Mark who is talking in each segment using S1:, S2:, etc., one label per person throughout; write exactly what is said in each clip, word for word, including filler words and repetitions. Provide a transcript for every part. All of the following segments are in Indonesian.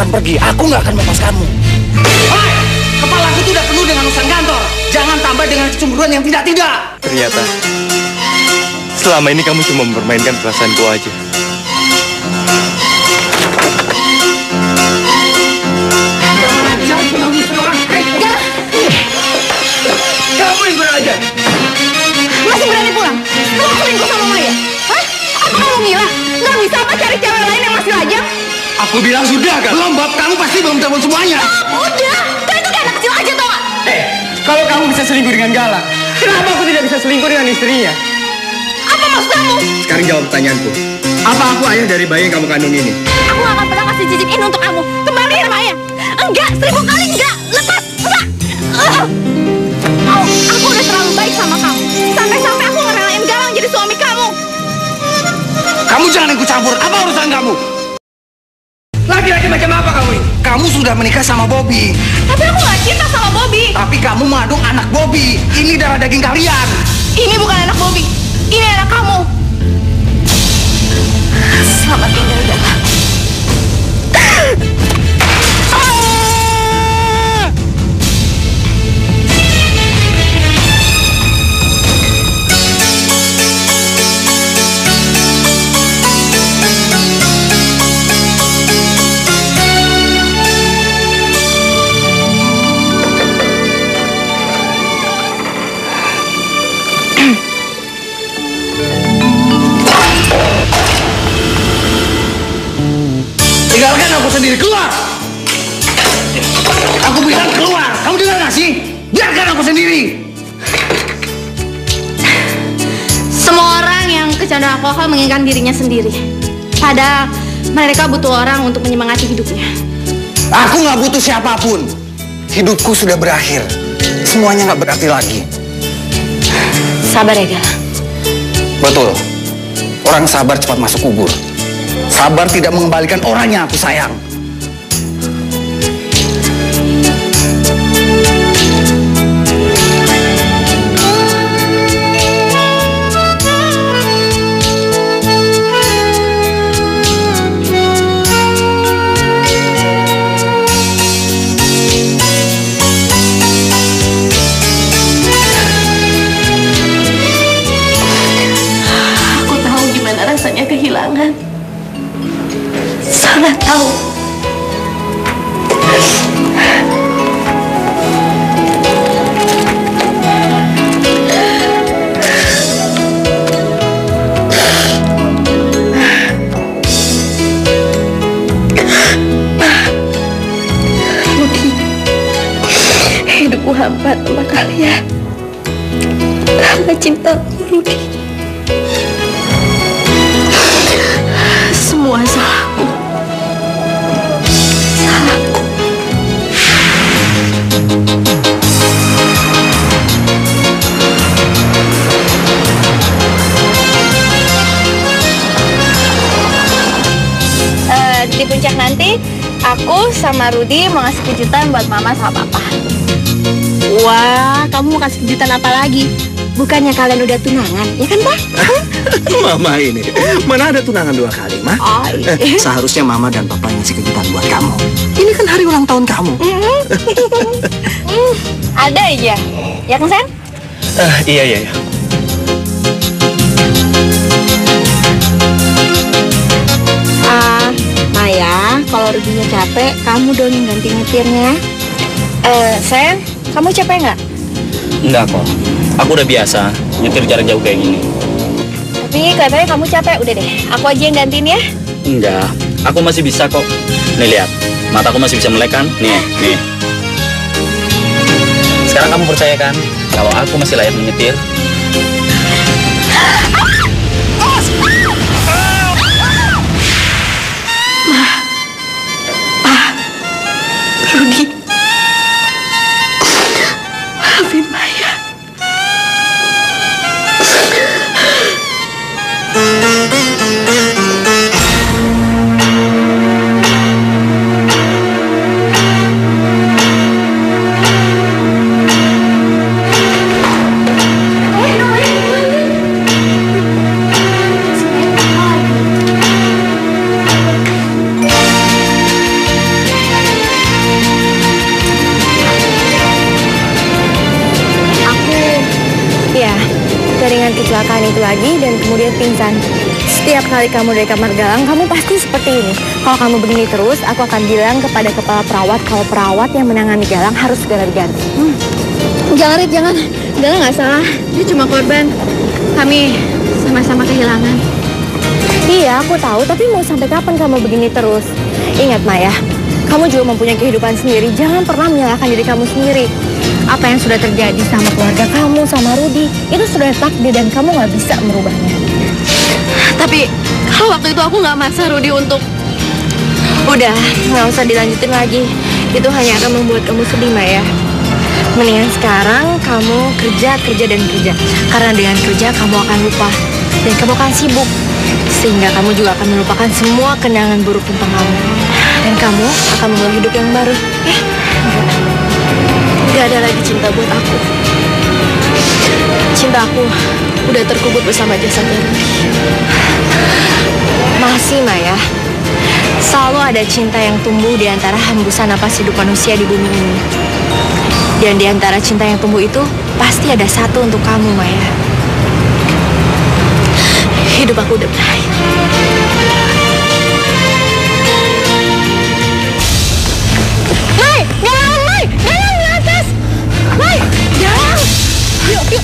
S1: pergi, aku nggak akan melepas kamu. Hai, kepalaku tuh udah penuh dengan urusan kantor. Jangan tambah dengan kecemburuan yang tidak-tidak.
S2: Ternyata selama ini kamu cuma mempermainkan perasaanku aja.
S1: Kamu yang beraja.
S3: Masih berani pulang? Kamu selingkuh sama Maya? Hah? Apa kamu gila? Nggak bisa apa cari cewek lain yang masih lajang?
S1: Aku bilang sudah kan? Belum, Bob. Kamu pasti belum tahu semuanya.
S3: Oh, udah. Kau itu kayak anak kecil aja, tau gak?
S2: Eh, kalau kamu bisa selingkuh dengan Galang, kenapa aku tidak bisa selingkuh dengan istrinya?
S3: Apa maksud kamu?
S2: Sekarang jawab pertanyaanku. Apa aku ayah dari bayi yang kamu kandung ini?
S3: Aku gak akan pernah kasih cincin ini untuk kamu. Kembaliin Maya. Enggak, seribu kali enggak. Lepas, enggak. Uh. Oh, aku udah terlalu baik sama kamu. Sampai-sampai aku ngerelain Galang jadi suami kamu.
S1: Kamu jangan ikut campur. Apa urusan kamu? Laki-laki macam apa kamu ini? Kamu sudah menikah sama Bobby.
S3: Tapi aku gak cinta sama Bobby.
S1: Tapi kamu mengandung anak Bobby. Ini darah daging kalian.
S3: Ini bukan anak Bobby. Ini anak kamu. Selamat tinggal, Galang.
S1: Tinggalkan aku sendiri, keluar! Aku bilang keluar! Kamu dengar gak sih? Biarkan aku sendiri!
S3: Semua orang yang kecanduan alkohol menginginkan dirinya sendiri. Padahal mereka butuh orang untuk menyemangati hidupnya.
S1: Aku gak butuh siapapun. Hidupku sudah berakhir. Semuanya gak berarti lagi.
S3: Sabar ya, Galang.
S1: Betul. Orang sabar cepat masuk kubur. Sabar tidak mengembalikan orang yang aku sayang.
S3: Aku tahu gimana rasanya kehilangan. Sangat tahu. Rudi, hidupku hampa sama kalian. Karena cintaku, Rudi. Semua salahku. Salahku. Uh, di puncak nanti, aku sama Rudi mau ngasih kejutan buat Mama sama Papa.
S4: Wah, kamu mau kasih kejutan apa lagi? Bukannya kalian udah tunangan, ya kan, Pak?
S1: Mama ini, mana ada tunangan dua kali, Ma?
S4: Oh, iya.
S1: Eh, seharusnya Mama dan Papa ngasih kejutan buat kamu. Ini kan hari ulang tahun kamu.
S3: Hmm, ada aja, ya kan, San?
S2: Uh, iya, iya, iya.
S4: Ah, Maya, kalau Rudinya capek, kamu dong yang ganti nyetirnya.
S3: Eh, Sen, kamu capek nggak?
S2: Enggak kok. Aku udah biasa nyetir jarak jauh kayak gini.
S3: Tapi kelihatannya kamu capek, udah deh. Aku aja yang gantiin ya.
S2: Enggak, aku masih bisa kok. Nih lihat, mataku masih bisa melek kan? Nih, nih. Sekarang kamu percaya kan kalau aku masih layak menyetir?
S3: Rudi, maafin Maya.
S4: dengan kecelakaan itu lagi dan kemudian pingsan. Setiap kali kamu dari kamar Galang, kamu pasti seperti ini. Kalau kamu begini terus, aku akan bilang kepada kepala perawat kalau perawat yang menangani Galang harus segera diganti.
S3: Hmm. Jangan, Rit, jangan. Galang nggak salah. Dia cuma korban. Kami sama-sama kehilangan.
S4: Iya, aku tahu. Tapi mau sampai kapan kamu begini terus? Ingat, Maya. Kamu juga mempunyai kehidupan sendiri. Jangan pernah menyalahkan diri kamu sendiri. Apa yang sudah terjadi sama keluarga kamu, sama Rudy, itu sudah takdir dan kamu nggak bisa merubahnya.
S3: Tapi kalau waktu itu aku nggak maksa Rudy untuk...
S4: Udah, nggak usah dilanjutin lagi. Itu hanya akan membuat kamu sedih, Maya. Mendingan sekarang kamu kerja, kerja, dan kerja. Karena dengan kerja kamu akan lupa. Dan kamu akan sibuk. Sehingga kamu juga akan melupakan semua kenangan buruk tentang kamu. Dan kamu akan memulai hidup yang baru. Eh, enggak. Enggak ada lagi cinta buat aku. Cinta aku udah terkubur bersama jasadnya Rudy. Masih, Maya. Selalu ada cinta yang tumbuh di antara hembusan napas hidup manusia di bumi ini. Dan di antara cinta yang tumbuh itu pasti ada satu untuk kamu, Maya. Hidup aku udah berakhir. Mai, Galang, Mai, Galang di atas. Mai, Galang. Yuk, yuk.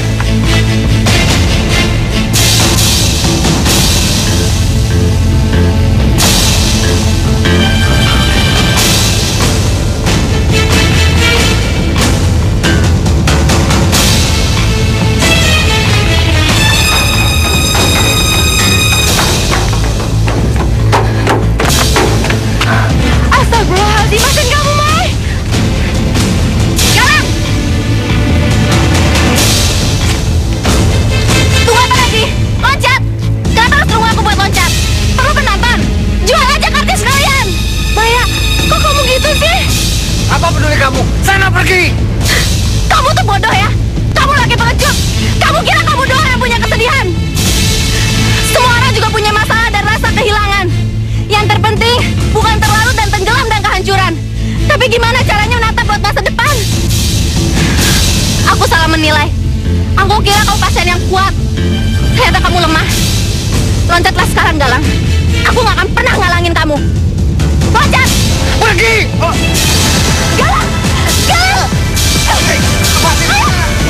S3: Dimakan kamu, Mai. Galang. Tunggu apa lagi? Loncat. Gak terus tunggu aku buat loncat. Perlu penampan. Jual aja kartis kalian. Maya, kok kamu gitu sih?
S1: Apa peduli kamu? Sana pergi.
S3: Kamu tuh bodoh ya. Kamu lagi pengecut. Kamu kira kamu doang yang punya kesedihan. Semua orang juga punya masalah dan rasa kehilangan. Yang terpenting bukan terlarut dan tenggelam dan kehancuran. Tapi gimana caranya menatap buat masa depan? Aku salah menilai. Aku kira kamu pasien yang kuat. Ternyata kamu lemah. Loncatlah sekarang, Galang. Aku gak akan pernah ngalangin kamu. Loncat!
S1: Pergi! Oh.
S3: Galang! Galang! Ayo!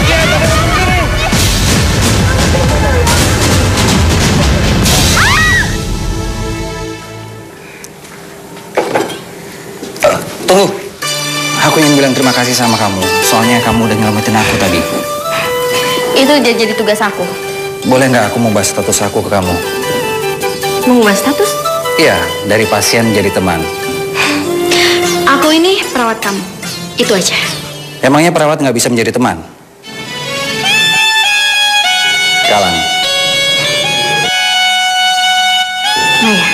S1: Tunggu, aku ingin bilang terima kasih sama kamu. Soalnya kamu udah nyelamatin aku tadi.
S3: Itu udah jadi tugas aku.
S1: Boleh nggak aku mau bahas status aku ke kamu?
S3: Mengubah status?
S1: Iya, dari pasien jadi teman.
S3: Aku ini perawat kamu. Itu aja.
S1: Emangnya perawat nggak bisa menjadi teman? Galang.
S3: Maya.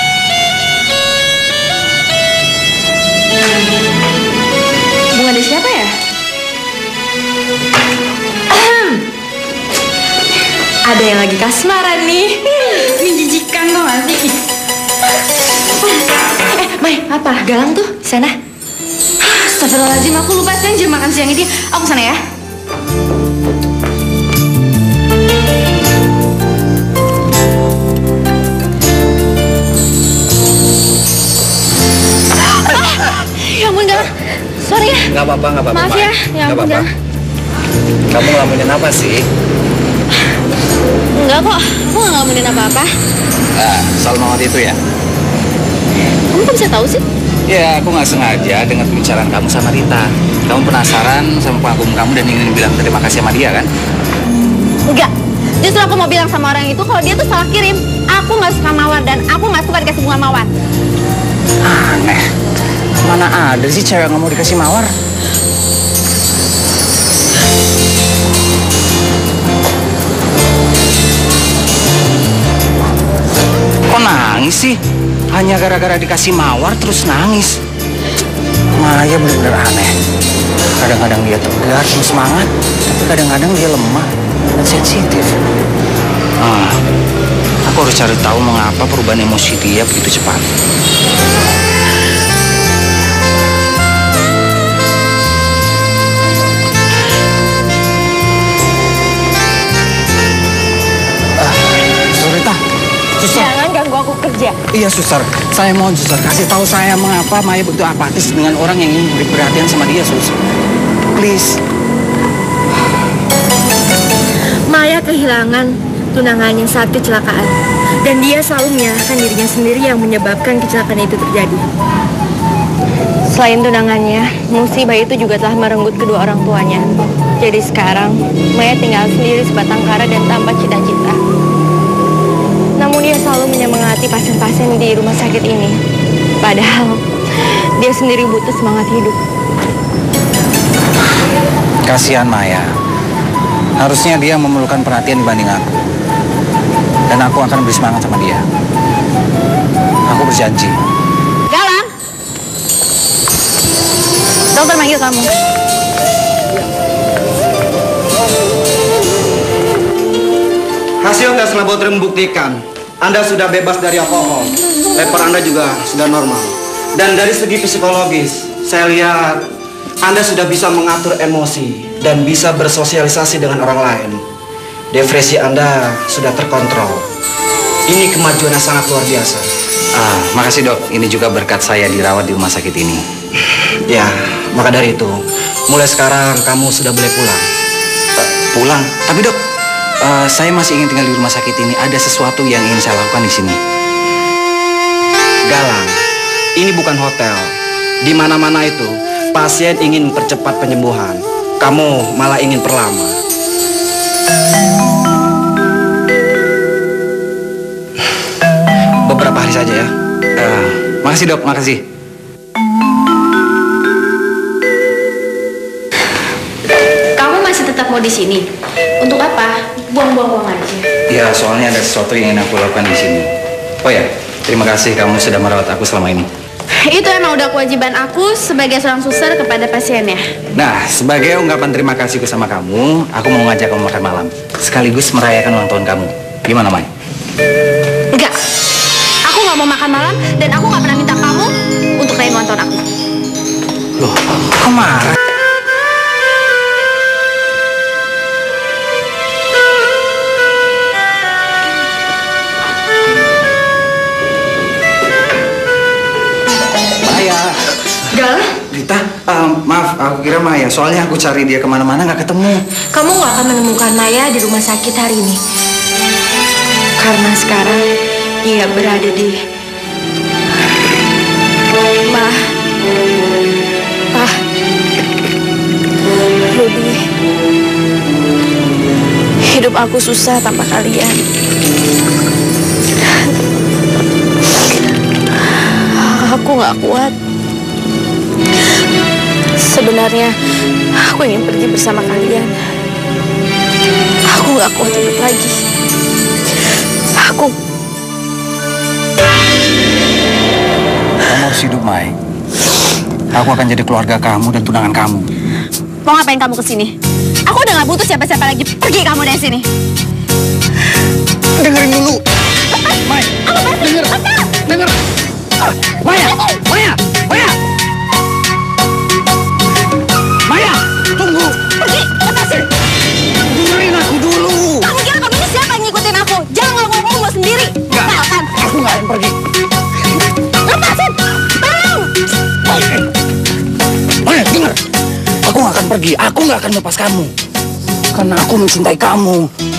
S3: Bunga dari siapa ya?
S4: Ada yang lagi kasmaran nih.
S3: Menjijikan kok gak sih?
S4: Eh, Mai, apa? Galang tuh di sana.
S3: Astagfirullahaladzim, aku lupa kan jam makan siang ini. Aku sana ya. Ah, ya ampun, Galang. Sorry ya.
S1: Nggak apa-apa, nggak apa-apa.
S3: Maaf ya, ya ampun, Galang.
S1: Kamu ngelamunin apa sih?
S3: Enggak kok, aku nggak ngelamunin apa-apa.
S1: Ah, soal mawar itu ya?
S3: Kamu kok bisa tahu sih?
S1: Ya, aku nggak sengaja dengar pembicaraan kamu sama Rita. Kamu penasaran sama pengagum kamu dan ingin bilang terima kasih sama dia kan?
S3: Enggak. Justru aku mau bilang sama orang itu kalau dia tuh salah kirim. Aku nggak suka mawar dan aku nggak suka dikasih bunga mawar.
S1: Aneh. Mana ada sih cewek yang nggak mau dikasih mawar? Kok nangis sih? Hanya gara-gara dikasih mawar terus nangis. Maya benar-benar aneh. Kadang-kadang dia tegar dan semangat, tapi kadang-kadang dia lemah dan sensitif. Ah, aku harus cari tahu mengapa perubahan emosi dia begitu cepat. Iya suster, saya mohon suster kasih tahu saya mengapa Maya begitu apatis dengan orang yang ingin beri perhatian sama dia, sus. Please.
S4: Maya kehilangan tunangannya saat kecelakaan. Dan dia selalu menyalahkan dirinya sendiri yang menyebabkan kecelakaan itu terjadi. Selain tunangannya, musibah itu juga telah merenggut kedua orang tuanya. Jadi sekarang, Maya tinggal sendiri sebatang kara dan tanpa cita-cita. Namun dia selalu menyemangati pasien-pasien di rumah sakit ini. Padahal, dia sendiri butuh semangat hidup.
S1: Kasihan Maya. Harusnya dia memerlukan perhatian dibanding aku. Dan aku akan beri semangat sama dia. Aku berjanji.
S3: Galang! Dokter manggil kamu.
S5: Hasil tes laboratorium membuktikan Anda sudah bebas dari alkohol. Leper Anda juga sudah normal. Dan dari segi psikologis, saya lihat Anda sudah bisa mengatur emosi dan bisa bersosialisasi dengan orang lain. Depresi Anda sudah terkontrol. Ini kemajuan yang sangat luar biasa.
S1: Ah, makasih dok. Ini juga berkat saya dirawat di rumah sakit ini.
S5: Ya, maka dari itu, mulai sekarang kamu sudah boleh pulang.
S1: Uh, pulang? Tapi dok, uh, saya masih ingin tinggal di rumah sakit ini. Ada sesuatu yang ingin saya lakukan di sini.
S5: Galang, ini bukan hotel. Di mana-mana itu, pasien ingin mempercepat penyembuhan. Kamu malah ingin perlama. Beberapa hari saja ya.
S1: Uh, makasih dok, makasih.
S3: Kamu masih tetap mau di sini? Untuk apa? Buang-buang uang aja.
S1: Ya, soalnya ada sesuatu yang ingin aku lakukan di sini. Oh ya, terima kasih kamu sudah merawat aku selama ini.
S3: Itu emang udah kewajiban aku sebagai seorang suster kepada pasiennya.
S1: Nah, sebagai ungkapan terima kasihku sama kamu, aku mau ngajak kamu makan malam. Sekaligus merayakan ulang tahun kamu. Gimana, Mai?
S3: Enggak. Aku nggak mau makan malam dan aku nggak pernah minta kamu untuk rayain ulang tahun aku.
S1: Loh, kok marah? Rita, uh, maaf, aku kira Maya. Soalnya aku cari dia kemana-mana nggak ketemu.
S4: Kamu nggak akan menemukan Maya di rumah sakit hari ini. Karena sekarang dia berada di... Ma... Ah... Rudy... Hidup aku susah tanpa kalian. Aku nggak kuat. Sebenarnya, aku ingin pergi bersama kalian. Aku gak kuat hidup lagi. Aku...
S1: Kamu harus hidup, Mai. Aku akan jadi keluarga kamu dan tunangan kamu.
S3: Mau ngapain kamu kesini? Aku udah gak butuh siapa-siapa lagi. Pergi kamu dari sini.
S1: Dengerin dulu. Mai, denger. Denger. Ah, Maya, Maya, Maya. Maya, tunggu.
S3: Pergi, lepasin.
S1: Dengerin aku dulu.
S3: Kamu kira kamu ini siapa yang ngikutin aku? Jangan ngomong lo sendiri.
S1: Enggak,
S3: Kan?
S1: aku nggak akan pergi.
S3: Lepasin. Tolong.
S1: Maya, dengar. Aku nggak akan pergi. Aku nggak akan lepas kamu. Karena aku mencintai kamu.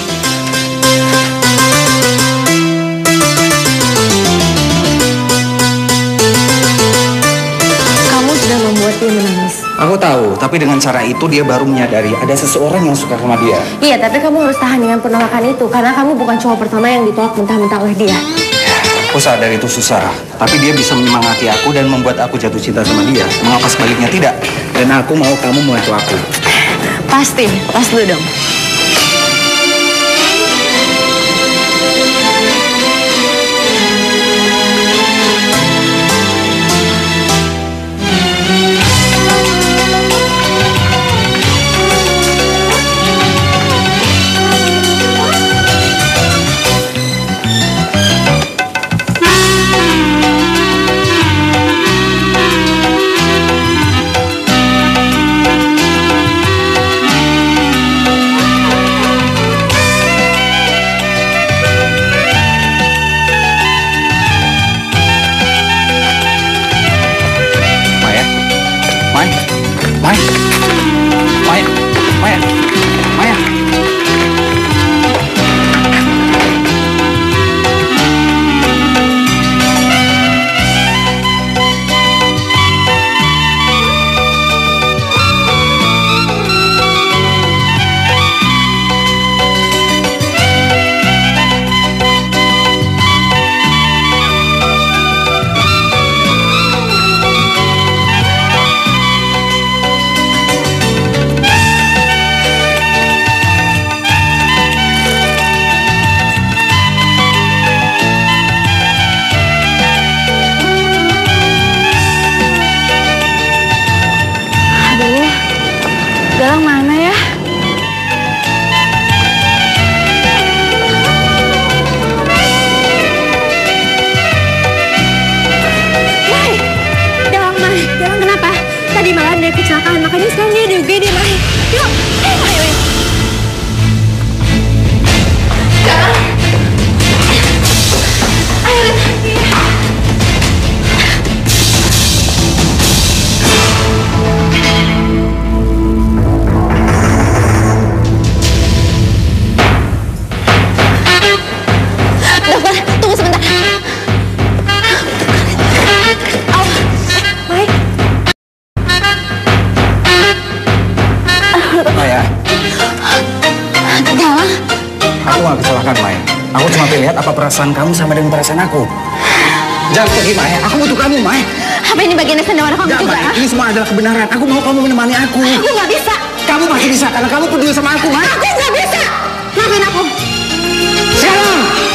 S4: Kamu sudah membuat dia menangis.
S1: Aku tahu, tapi dengan cara itu dia baru menyadari ada seseorang yang suka sama dia.
S4: Iya, tapi kamu harus tahan dengan penolakan itu. Karena kamu bukan cowok pertama yang ditolak mentah-mentah oleh dia.
S1: Aku sadar itu susah, tapi dia bisa menyemangati aku dan membuat aku jatuh cinta sama dia. Mengapa sebaliknya tidak? Dan aku mau kamu membantu aku.
S4: Pasti, pas dulu dong.
S3: Galang.
S1: Aku gak kecelakaan, Mai. Aku cuma pengen lihat apa perasaan kamu sama dengan perasaan aku. Jangan pergi, Mai. Aku butuh kamu, Mai.
S3: Apa ini bagian sendawan kamu
S1: Gak,
S3: juga?
S1: Mai. Ini semua adalah kebenaran. Aku mau kamu menemani aku.
S3: Aku nggak bisa.
S1: Kamu pasti bisa karena kamu peduli sama aku, Mai.
S3: Aku nggak bisa. Maafin aku.
S1: Sekarang.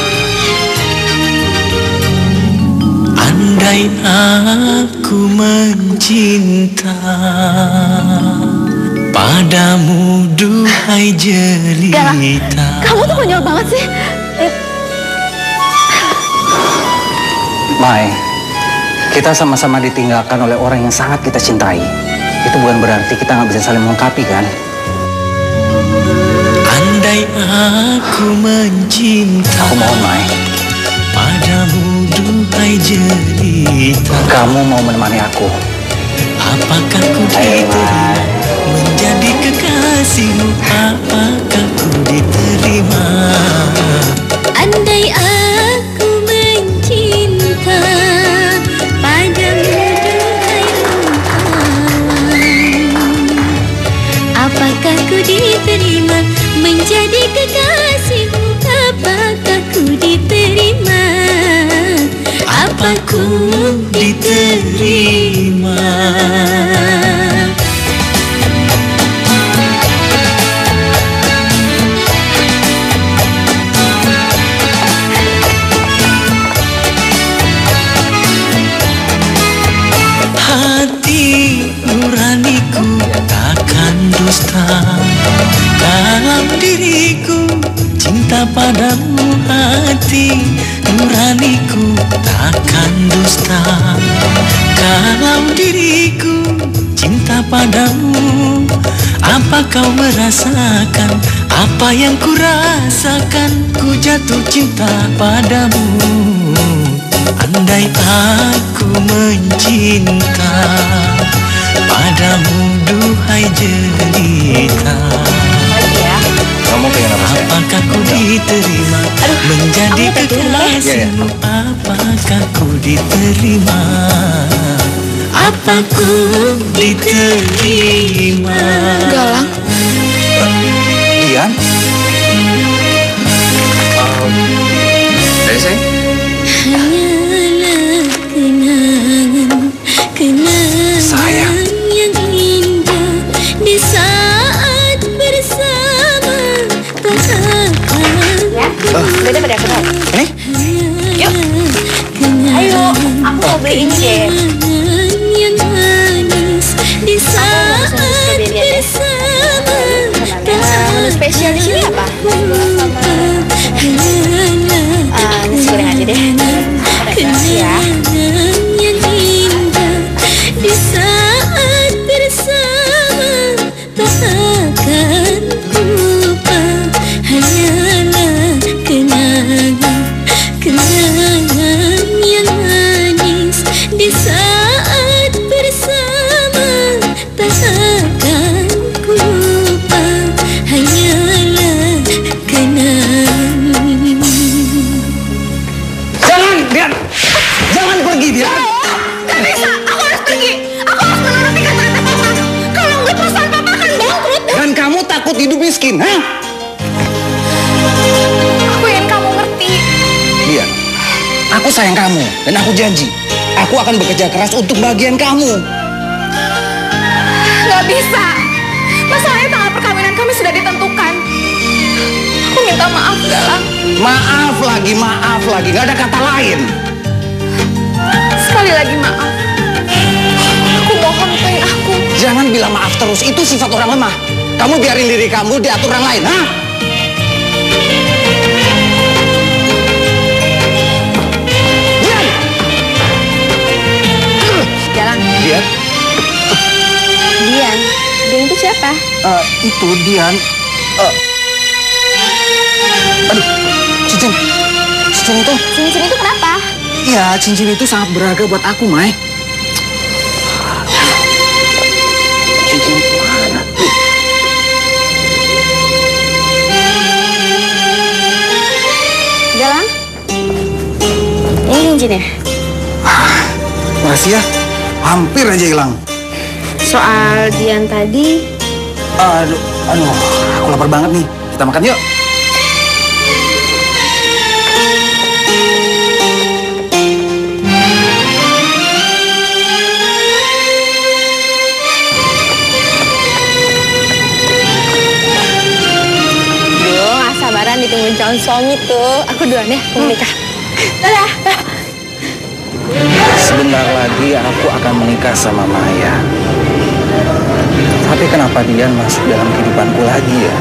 S6: Andai aku mencinta padamu, duhai jelita.
S3: Galang, kamu tuh konyol banget sih.
S1: Mai, kita sama-sama ditinggalkan oleh orang yang sangat kita cintai. Itu bukan berarti kita nggak bisa saling melengkapi, kan?
S6: Andai aku mencinta
S1: Aku mohon, Mai.
S6: padamu, duhai jelita.
S1: Kamu mau menemani aku?
S6: Apakah ku diterima menjadi kekasihmu? Apakah ku diterima?
S7: Andai aku mencinta padamu, duhai rupawan, apakah ku diterima menjadi kekasihmu? Apakah ku diterima? Apa ku diterima? Hati nuraniku takkan dusta dalam diriku cinta padamu. Hati nuraniku takkan dusta kalau diriku cinta padamu. Apa kau merasakan apa yang ku rasakan? Ku jatuh cinta padamu. Andai aku mencinta padamu, duhai jelita.
S1: Kamu pengen apa sih?
S6: Apakah ku diterima menjadi kekasihmu? Apakah ku diterima? Apa ku diterima?
S4: Galang.
S1: Dian? Uh, dari saya?
S7: Hanyalah kenangan, kenangan
S1: Sayang.
S7: yang indah di saat bersama.
S4: Ya, beda pada aku.
S1: Ini?
S4: Yuk. Ayo, aku mau beli ini deh.
S7: Yang manis di saat bersama.
S4: Menu spesial di sini apa? Ah, nasi goreng aja deh. Makasih ya.
S7: Yang indah di saat bersama, tak akan ku lupa. Hanyalah kenangan, kenangan yang manis di saat bersama, tak akan ku lupa. Hanyalah kenangan.
S1: Jangan, Dian! Jangan pergi, Dian!
S3: Gak bisa. Aku harus pergi. Aku harus menuruti kata-kata papa. Kalau nggak perusahaan papa akan bangkrut.
S1: Dan kamu takut hidup miskin, ha?
S3: Aku ingin kamu ngerti.
S1: Dian, aku sayang kamu dan aku janji aku akan bekerja keras untuk bagian kamu.
S3: Gak bisa. Masalahnya tanggal perkawinan kami sudah ditentukan. Aku minta maaf, Galang.
S1: Maaf lagi, maaf lagi, gak ada kata lain.
S3: Sekali lagi maaf. Aku mohon lupain aku.
S1: Jangan bilang maaf terus, itu sifat orang lemah. Kamu biarin diri kamu diatur orang lain, ha? Dian!
S4: Galang.
S1: Dian?
S4: Dian. Dian itu siapa?
S1: Eh, itu Dian. Eh. Aduh, cincin. Cincin itu.
S4: Cincin itu kenapa?
S1: Iya, cincin itu sangat berharga buat aku, Mai. Cincin itu mana?
S4: Galang. Ini cincinnya.
S1: Makasih ya. Hampir aja hilang.
S4: Soal Dian tadi,
S1: Aduh, aduh, aku Aku lapar banget nih. Kita makan yuk.
S4: Duh, gak sabaran ditungguin calon suami tuh. Aku duluan ya, mau menikah. Dadah.
S1: Sebentar lagi aku akan menikah sama Maya. Tapi kenapa dia masuk dalam kehidupanku lagi ya?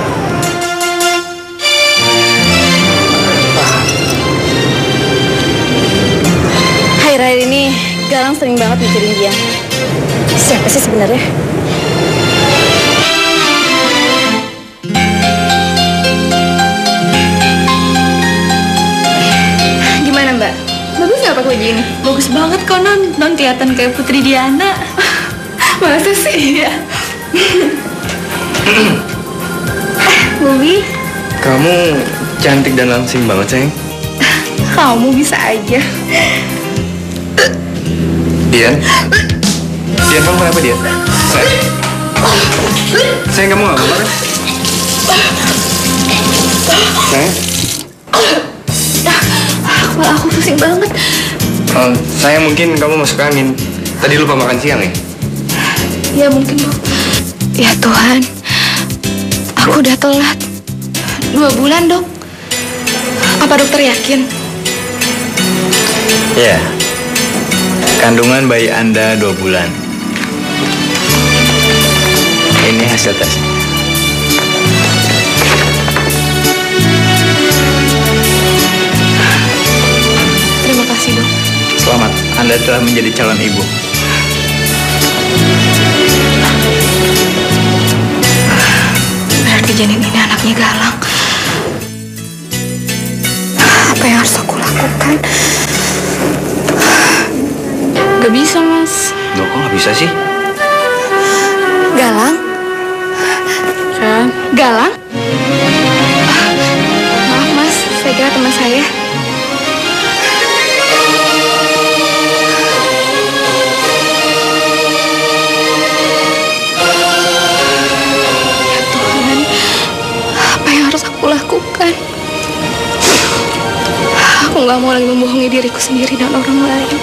S4: Akhir-akhir ini Galang sering banget mikirin dia. Siapa sih sebenarnya? Gimana Mbak? Bagus nggak pakai baju ini?
S3: Bagus banget kok Non. Non kelihatan kayak Putri Diana.
S4: Masa sih? Iya. Bubi,
S8: Kamu cantik dan langsing banget, sayang.
S4: kamu bisa aja.
S8: Dian? Dian, kamu kenapa, Dian? Sayang? Sayang, kamu nggak apa-apa kan? Sayang?
S4: Kepala aku pusing banget.
S8: Oh, sayang, mungkin kamu masuk angin. Tadi lupa makan siang ya?
S4: Ya mungkin, Bu. Ya Tuhan, aku udah telat. Dua bulan, Dok. Apa dokter yakin?
S8: Iya. Kandungan bayi Anda dua bulan. Ini hasil tesnya.
S4: Terima kasih, Dok.
S8: Selamat, Anda telah menjadi calon ibu.
S4: Berarti janin ini anaknya Galang. Apa yang harus aku lakukan? Gak bisa, Mas.
S8: Loh, kok nggak bisa sih?
S4: Galang? Kan? Galang? Ah, maaf, Mas. Saya kira teman saya. Ya Tuhan, apa yang harus aku lakukan? Aku nggak mau lagi membohongi diriku sendiri dan orang lain.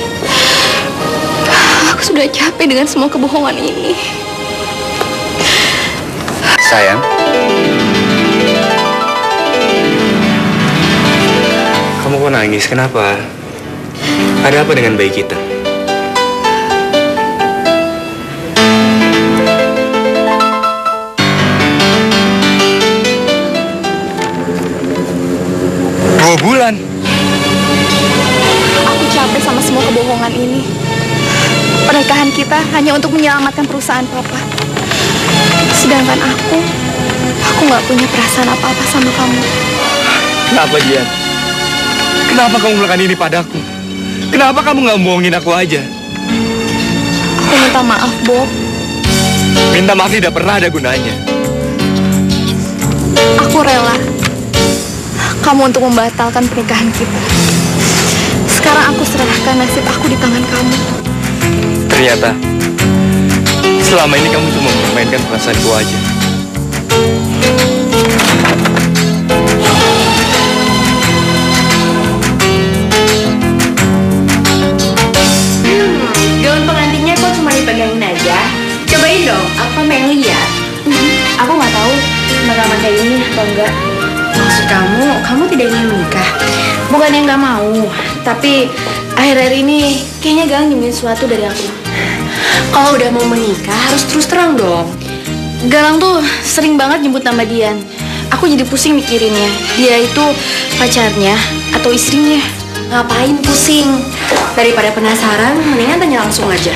S4: Aku sudah capek dengan semua kebohongan ini.
S8: Sayang. Kamu kok nangis? Kenapa? Ada apa dengan bayi kita? Dua bulan?
S4: Aku capek sama semua kebohongan ini. Pernikahan kita hanya untuk menyelamatkan perusahaan Papa. Sedangkan aku, aku nggak punya perasaan apa-apa sama kamu.
S8: Kenapa, Dian? Kenapa kamu melakukan ini padaku? Kenapa kamu nggak bohongin aku aja?
S4: Aku minta maaf, Bob.
S8: Minta maaf tidak pernah ada gunanya.
S4: Aku rela kamu untuk membatalkan pernikahan kita. Sekarang aku serahkan nasib aku di tangan kamu.
S8: Ternyata selama ini kamu cuma memainkan perasaanku aja.
S4: Hmm, gaun pengantinnya kok cuma dipegangin aja? Cobain dong, aku pengen lihat. Aku nggak tahu bakal pakai ini atau enggak. Maksud kamu, kamu tidak ingin menikah? Bukan yang nggak mau, tapi akhir-akhir ini kayaknya Galang nyembunyiin sesuatu dari aku. Kalau udah mau menikah harus terus terang dong. Galang tuh sering banget nyebut nama Dian. Aku jadi pusing mikirinnya. Dia itu pacarnya atau istrinya. Ngapain pusing? Daripada penasaran, mendingan tanya langsung aja.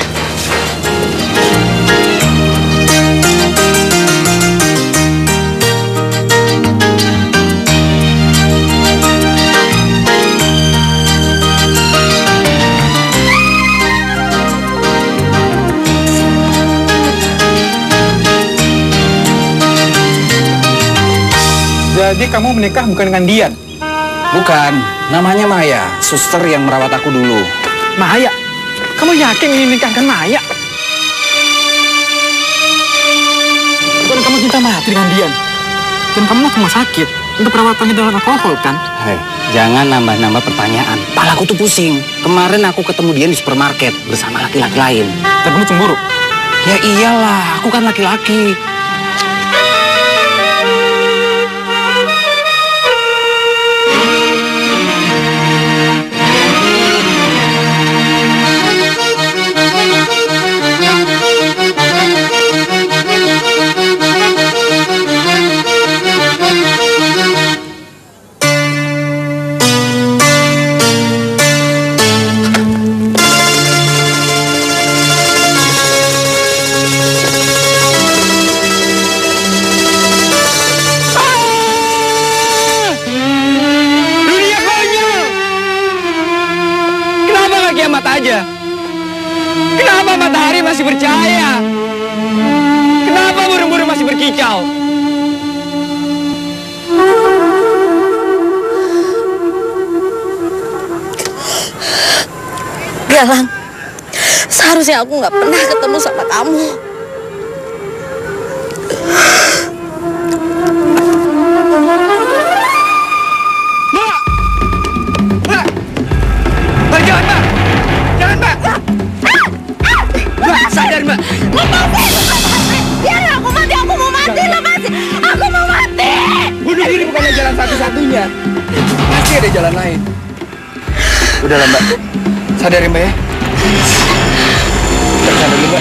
S9: Jadi kamu menikah bukan dengan Dian?
S1: Bukan, namanya Maya, suster yang merawat aku dulu.
S9: Maya? Kamu yakin ingin menikahkan Maya? Bukan kamu cinta mati dengan Dian? dan kamu ke rumah sakit untuk perawatan hidrogen alkohol kan?
S1: Hei, jangan nambah-nambah pertanyaan. Palaku tuh pusing. Kemarin aku ketemu dia di supermarket bersama laki-laki lain.
S9: Dan kamu cemburu?
S1: Ya iyalah, aku kan laki-laki.
S8: Kenapa matahari masih bercahaya? Kenapa burung-burung masih berkicau?
S4: Galang, seharusnya aku nggak pernah ketemu sama kamu.
S8: Mbak! Mbak! Mbak, jangan, Mbak! Jangan, Mbak! Mbak, sadar, Mbak!
S3: Lepasin! Biar aku mati, aku mau mati, lepasin! Aku mau mati!
S8: Bunuh diri bukanlah jalan satu-satunya. Pasti ada jalan lain.
S1: Udahlah, Mbak.
S8: Sadarin, Mbak ya. Kita sadar dulu, Mbak.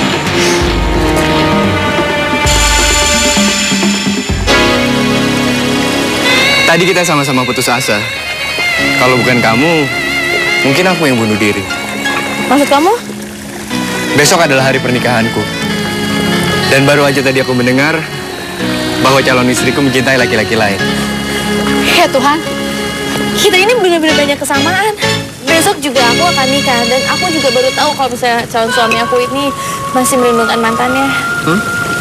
S8: Tadi kita sama-sama putus asa. Kalau bukan kamu, mungkin aku yang bunuh diri.
S4: Maksud kamu?
S8: Besok adalah hari pernikahanku. Dan baru aja tadi aku mendengar bahwa calon istriku mencintai laki-laki lain.
S4: Ya Tuhan, kita ini benar-benar banyak kesamaan. Besok juga aku akan nikah dan aku juga baru tahu kalau misalnya calon suami aku ini masih merindukan mantannya.
S8: Hmm?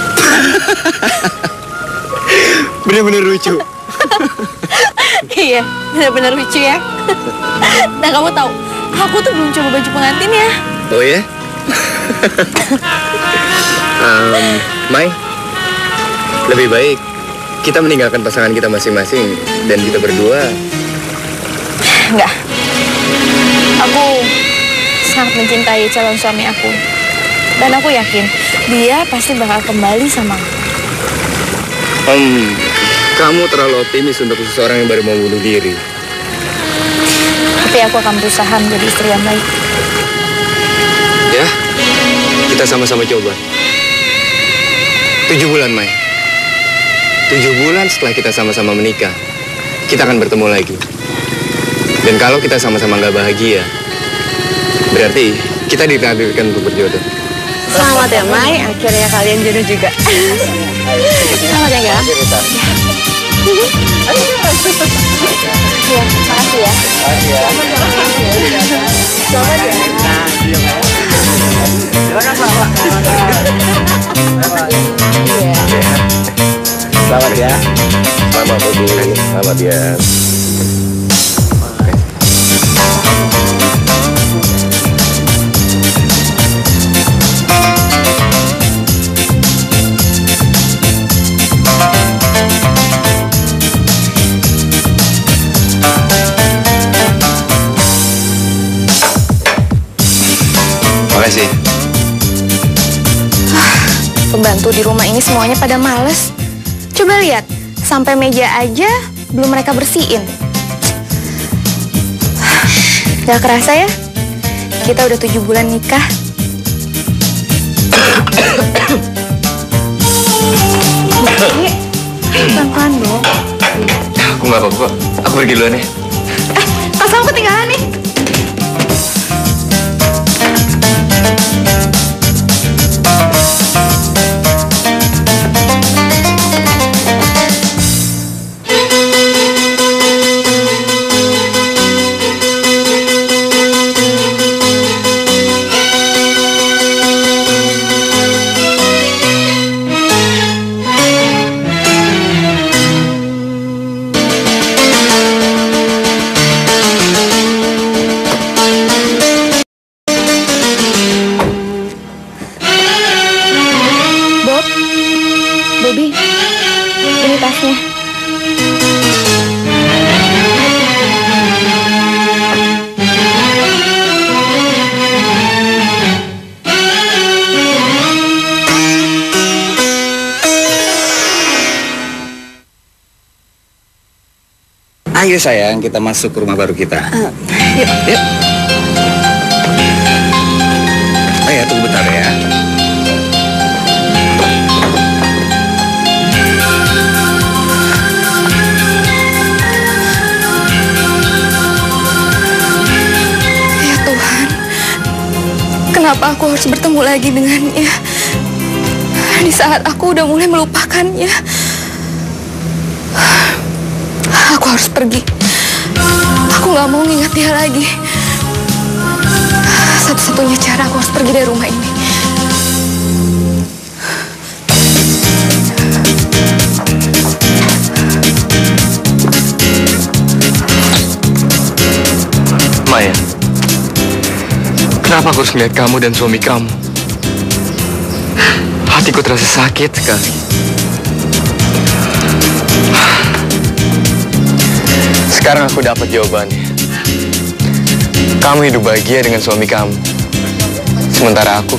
S8: Benar-benar lucu.
S4: Iya, benar-benar lucu ya. Nah kamu tahu, aku tuh belum coba baju pengantin ya.
S8: Oh ya? um, Mai, lebih baik kita meninggalkan pasangan kita masing-masing dan kita berdua.
S4: Enggak. Aku sangat mencintai calon suami aku. Dan aku yakin dia pasti bakal kembali sama aku.
S8: Hmm, kamu terlalu optimis untuk seseorang yang baru mau bunuh diri.
S4: Tapi aku akan berusaha menjadi istri yang baik.
S8: Ya, kita sama-sama coba. Tujuh bulan, Mai. Tujuh bulan setelah kita sama-sama menikah, kita akan bertemu lagi. Dan kalau kita sama-sama nggak bahagia, berarti kita ditakdirkan untuk berjodoh.
S4: Selamat ya, Mai. Akhirnya kalian jodoh juga. Selamat ya, Gak? Ya, makasih ya. Selamat ya.
S1: Silakan, Pak. Selamat ya.
S8: Selamat Budi. Selamat ya. Makasih.
S4: Pembantu di rumah ini semuanya pada males. Coba lihat, sampai meja aja belum mereka bersihin. Gak kerasa ya, kita udah tujuh bulan nikah. Pelan-pelan dong.
S8: Aku nggak apa-apa kok. Aku pergi duluan ya.
S4: Eh, tas kamu ketinggalan nih.
S1: Ayo sayang, kita masuk ke rumah baru kita.
S4: Uh, yuk.
S1: Yuk. Ayo, tunggu bentar ya.
S4: Ya Tuhan, kenapa aku harus bertemu lagi dengannya? Di saat aku udah mulai melupakannya. Aku harus pergi. Aku gak mau ngingat dia lagi. Satu-satunya cara aku harus pergi dari rumah ini.
S8: Maya, kenapa aku harus melihat kamu dan suami kamu? Hatiku terasa sakit sekali. Sekarang aku dapat jawabannya. Kamu hidup bahagia dengan suami kamu. Sementara aku...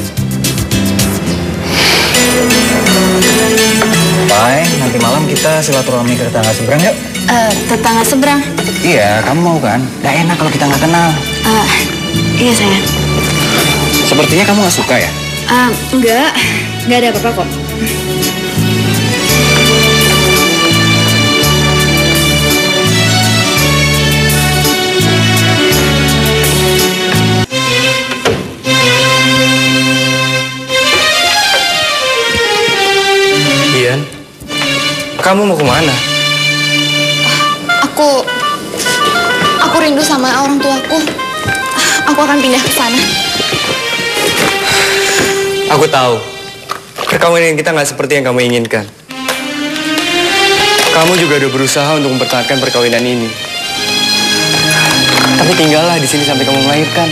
S1: Pai, nanti malam kita silaturahmi ke tetangga seberang yuk.
S4: Uh, tetangga seberang?
S1: Iya, kamu mau kan? Gak enak kalau kita nggak kenal.
S4: Uh, iya sayang.
S1: Sepertinya kamu nggak suka ya?
S4: Uh, enggak, enggak ada apa-apa kok.
S8: Kamu mau kemana?
S4: Aku... Aku rindu sama orang tuaku. Aku akan pindah ke sana.
S8: Aku tahu. Perkawinan kita nggak seperti yang kamu inginkan. Kamu juga udah berusaha untuk mempertahankan perkawinan ini. Tapi tinggallah di sini sampai kamu melahirkan.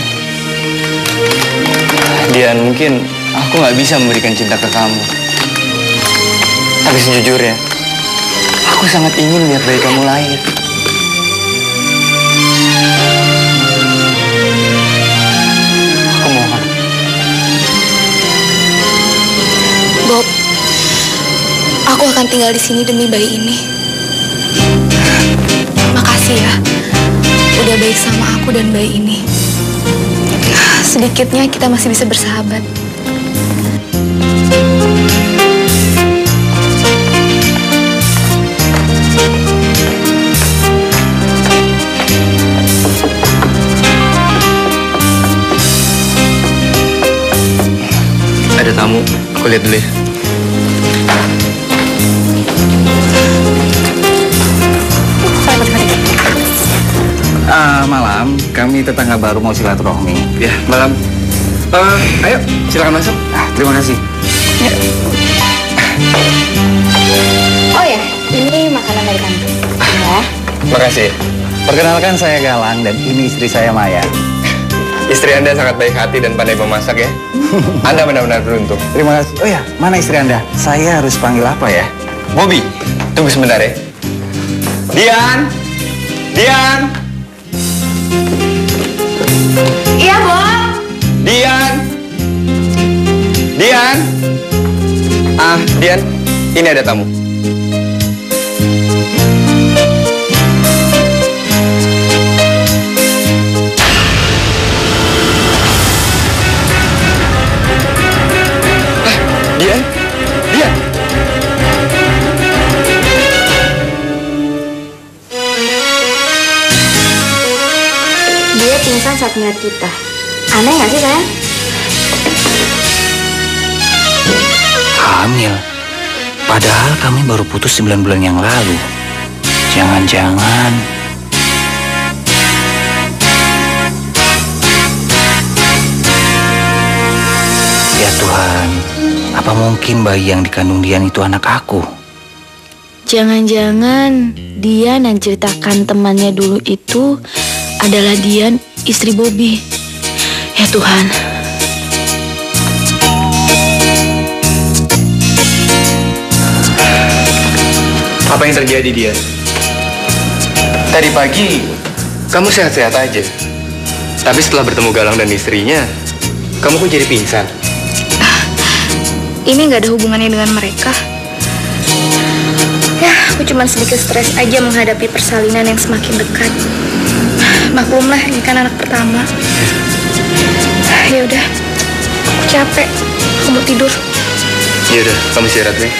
S8: Dian, mungkin aku nggak bisa memberikan cinta ke kamu. Tapi sejujurnya, aku sangat ingin lihat bayi kamu lahir. Aku mohon.
S4: Bob, aku akan tinggal di sini demi bayi ini. Makasih ya, udah baik sama aku dan bayi ini. Sedikitnya kita masih bisa bersahabat.
S8: Ada tamu, aku lihat dulu ya.
S1: Uh, malam, kami tetangga baru mau silaturahmi.
S8: Ya, malam. Uh, ayo, silakan masuk.
S1: Ah, terima kasih.
S4: Ya. Oh ya, ini makanan dari kantor. Ya.
S8: Makasih.
S1: Perkenalkan, saya Galang dan ini istri saya Maya.
S8: Istri Anda sangat baik hati dan pandai memasak ya. Anda benar-benar beruntung.
S1: Terima kasih. Oh ya, mana istri Anda? Saya harus panggil apa ya?
S8: Bobby, tunggu sebentar ya. Dian! Dian!
S4: Iya, Bob.
S8: Dian! Dian! Ah, Dian, ini ada tamu. Dian? Dian?
S4: Dia pingsan saat melihat kita. Aneh nggak sih, sayang?
S1: Hamil. Padahal kami baru putus sembilan bulan yang lalu. Jangan-jangan... Ya Tuhan, apa mungkin bayi yang dikandung Dian itu anak aku?
S4: Jangan-jangan Dian yang ceritakan temannya dulu itu adalah Dian, istri Bobby. Ya Tuhan.
S8: Apa yang terjadi, Dian? Tadi pagi, kamu sehat-sehat aja. Tapi setelah bertemu Galang dan istrinya, kamu kok jadi pingsan?
S4: Ini nggak ada hubungannya dengan mereka. Ya, Aku cuma sedikit stres aja menghadapi persalinan yang semakin dekat. Maklumlah, ini kan anak pertama. Ya udah, aku capek. Aku mau tidur.
S8: Ya udah, kamu istirahat ya.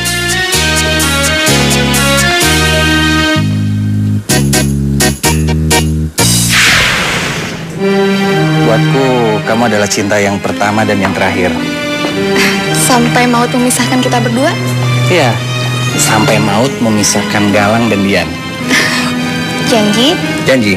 S1: Buatku, kamu adalah cinta yang pertama dan yang terakhir.
S4: Sampai maut memisahkan kita berdua?
S1: Iya, sampai maut memisahkan Galang dan Dian.
S4: Janji?
S1: Janji.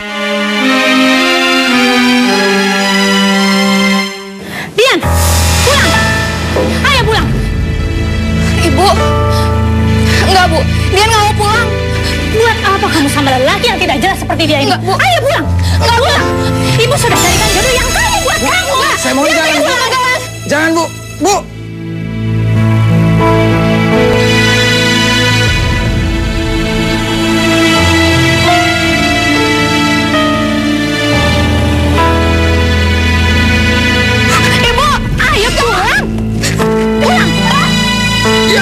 S3: Dian, pulang. Ayo pulang.
S4: Ibu. Enggak, Bu. Dian nggak mau pulang.
S3: Buat apa kamu sama lelaki yang tidak jelas seperti dia ini?
S4: Enggak, Bu.
S3: Ayo pulang. Enggak pulang. Ibu sudah carikan jodoh yang kamu buat
S1: Bu,
S3: kamu.
S1: saya mau
S3: Dian,
S1: jalan, Bu.
S3: pulang, Galang.
S1: Jangan, Bu. Bu.
S3: Ibu, ayo pulang. Pulang.
S1: Ya.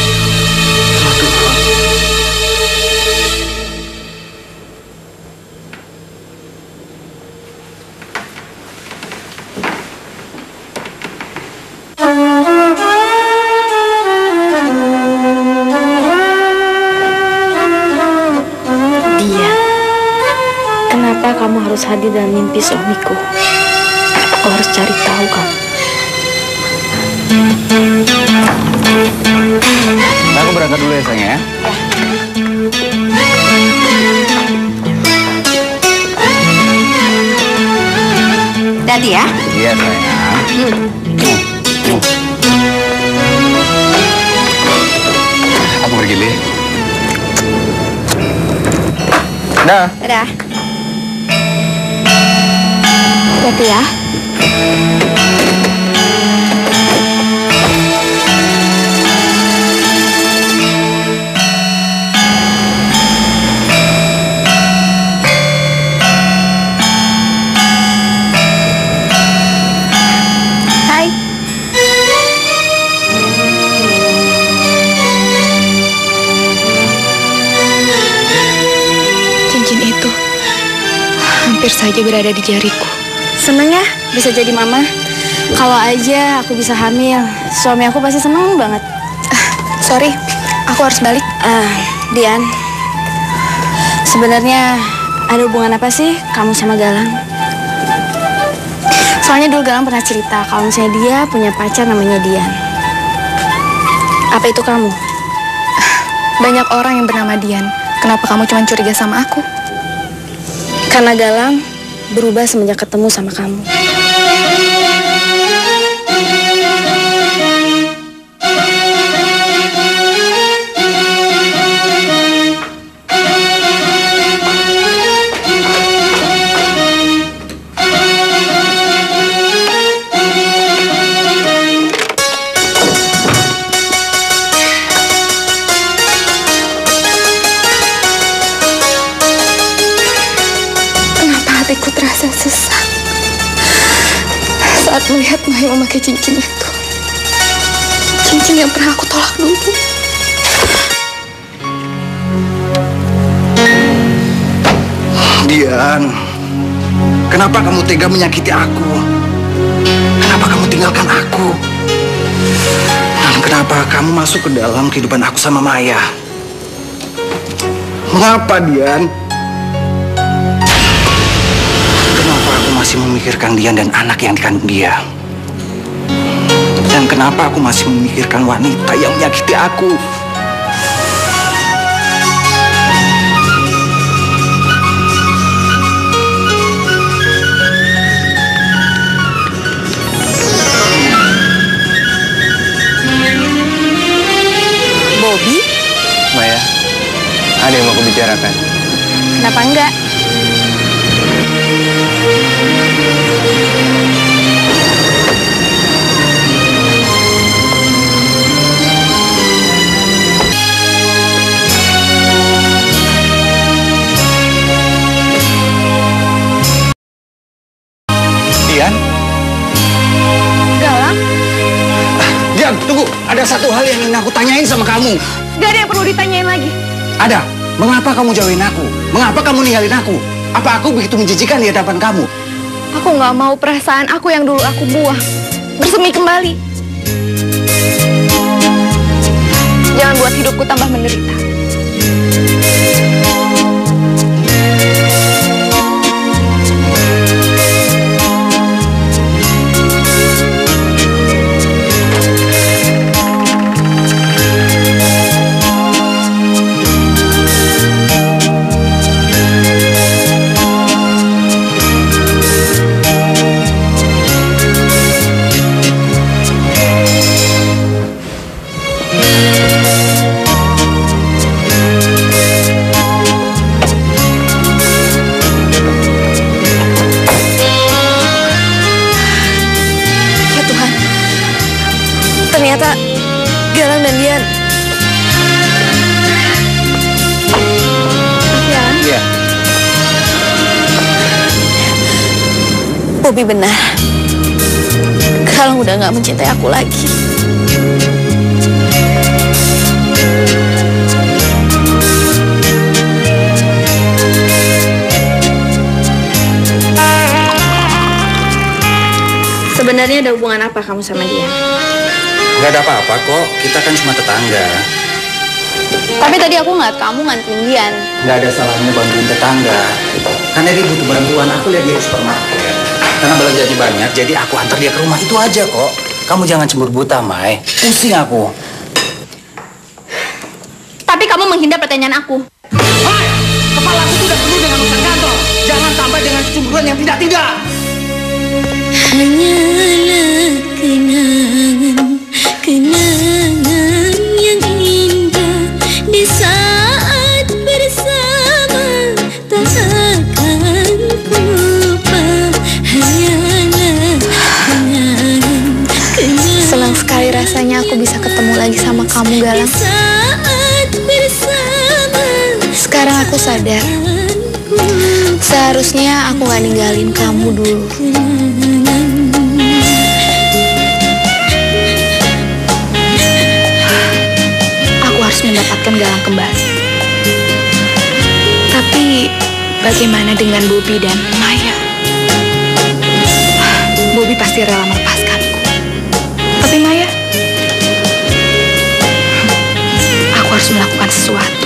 S4: Dia. Kenapa kamu harus hadir dalam mimpi suamiku? Aku harus cari tahu kamu.
S1: Nah, aku berangkat dulu ya, sayang ya.
S4: Dadi ya.
S1: Iya, sayang.
S8: Aku pergi dulu ya.
S1: Dah.
S4: Dadah. Dadi ya. Hai. Cincin itu hampir saja berada di jariku. Seneng ya bisa jadi mama. Kalau aja aku bisa hamil, suami aku pasti seneng banget. Ah, sorry, aku harus balik. Ah, Dian, sebenarnya ada hubungan apa sih kamu sama Galang? Soalnya dulu Galang pernah cerita kalau misalnya dia punya pacar namanya Dian. Apa itu kamu? Banyak orang yang bernama Dian. Kenapa kamu cuma curiga sama aku? Karena Galang berubah semenjak ketemu sama kamu. Hatiku terasa sesak saat melihat Maya memakai cincin itu. Cincin yang pernah aku tolak dulu.
S1: Dian, kenapa kamu tega menyakiti aku? Kenapa kamu tinggalkan aku? Dan kenapa kamu masuk ke dalam kehidupan aku sama Maya? Mengapa, Dian? Masih memikirkan Dian dan anak yang dikandung dia. Dan kenapa aku masih memikirkan wanita yang menyakiti aku?
S4: Bobby?
S8: Maya, ada yang mau aku bicarakan.
S4: Kenapa enggak?
S1: Dian?
S4: Galang?
S1: Dian, tunggu. Ada satu hal yang ingin aku tanyain sama kamu.
S3: Gak ada yang perlu ditanyain lagi.
S1: Ada. Mengapa kamu jauhin aku? Mengapa kamu ninggalin aku? Apa aku begitu menjijikan di hadapan kamu?
S3: Aku nggak mau perasaan aku yang dulu aku buang bersemi kembali. Jangan buat hidupku tambah menderita.
S4: Ternyata Galang dan Dian.
S1: Iya.
S4: Bobby benar. Galang udah gak mencintai aku lagi. Sebenarnya ada hubungan apa kamu sama dia?
S1: Gak ada apa-apa kok, kita kan cuma tetangga.
S3: Tapi tadi aku ngeliat kamu nganterin Dian.
S1: Gak ada salahnya bantuin tetangga. Karena dia butuh bantuan, aku lihat dia di supermarket. Karena belanjanya banyak, jadi aku antar dia ke rumah, itu aja kok. Kamu jangan cemburu buta, Mai. Pusing aku.
S3: Tapi kamu menghindar pertanyaan aku.
S1: Hai! Kepala aku sudah penuh dengan urusan kantor. Jangan tambah dengan kecemburuan yang tidak-tidak.
S7: Hanyalah kenangan, kenangan yang indah di saat bersama, tak akan ku lupa. Hanyalah kenangan, kenangan.
S3: Senang sekali rasanya aku bisa ketemu lagi sama kamu, Galang.
S7: Saat bersama,
S3: Sekarang aku sadar, seharusnya aku gak ninggalin kamu dulu. Aku harus mendapatkan Galang kembali. Tapi bagaimana dengan Bobby dan Maya? Bobby pasti rela melepaskanku. Tapi Maya, aku harus melakukan sesuatu.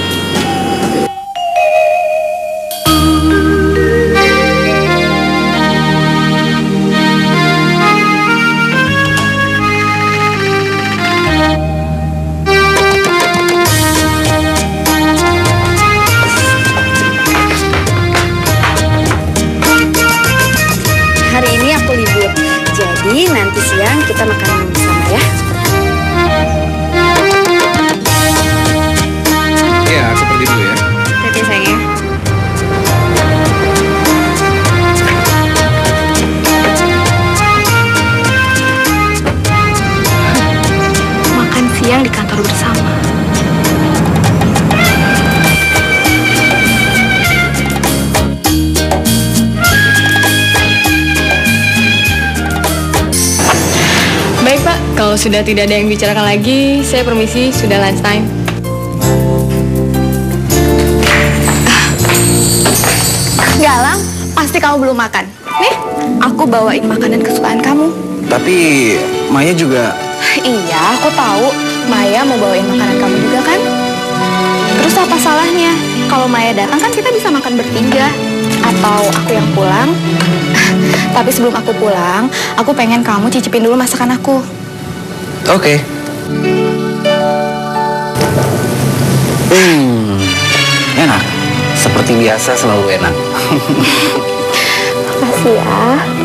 S4: Hari ini aku libur, jadi nanti siang kita makan bersama ya.
S8: Ya, aku pergi dulu ya.
S4: Tete sayang.
S3: Makan siang di kantor bersama.
S4: Baik Pak, kalau sudah tidak ada yang bicarakan lagi, saya permisi, sudah lunch time.
S3: Galang, pasti kamu belum makan. Nih, aku bawain makanan kesukaan kamu.
S1: Tapi Maya juga...
S3: Iya, aku tahu. Maya mau bawain makanan kamu juga kan? Terus apa salahnya? Kalau Maya datang kan kita bisa makan bertiga. Atau aku yang pulang. Tapi sebelum aku pulang, aku pengen kamu cicipin dulu masakan aku.
S1: Oke. Hmm, enak. Seperti biasa selalu enak.
S3: Makasih ya.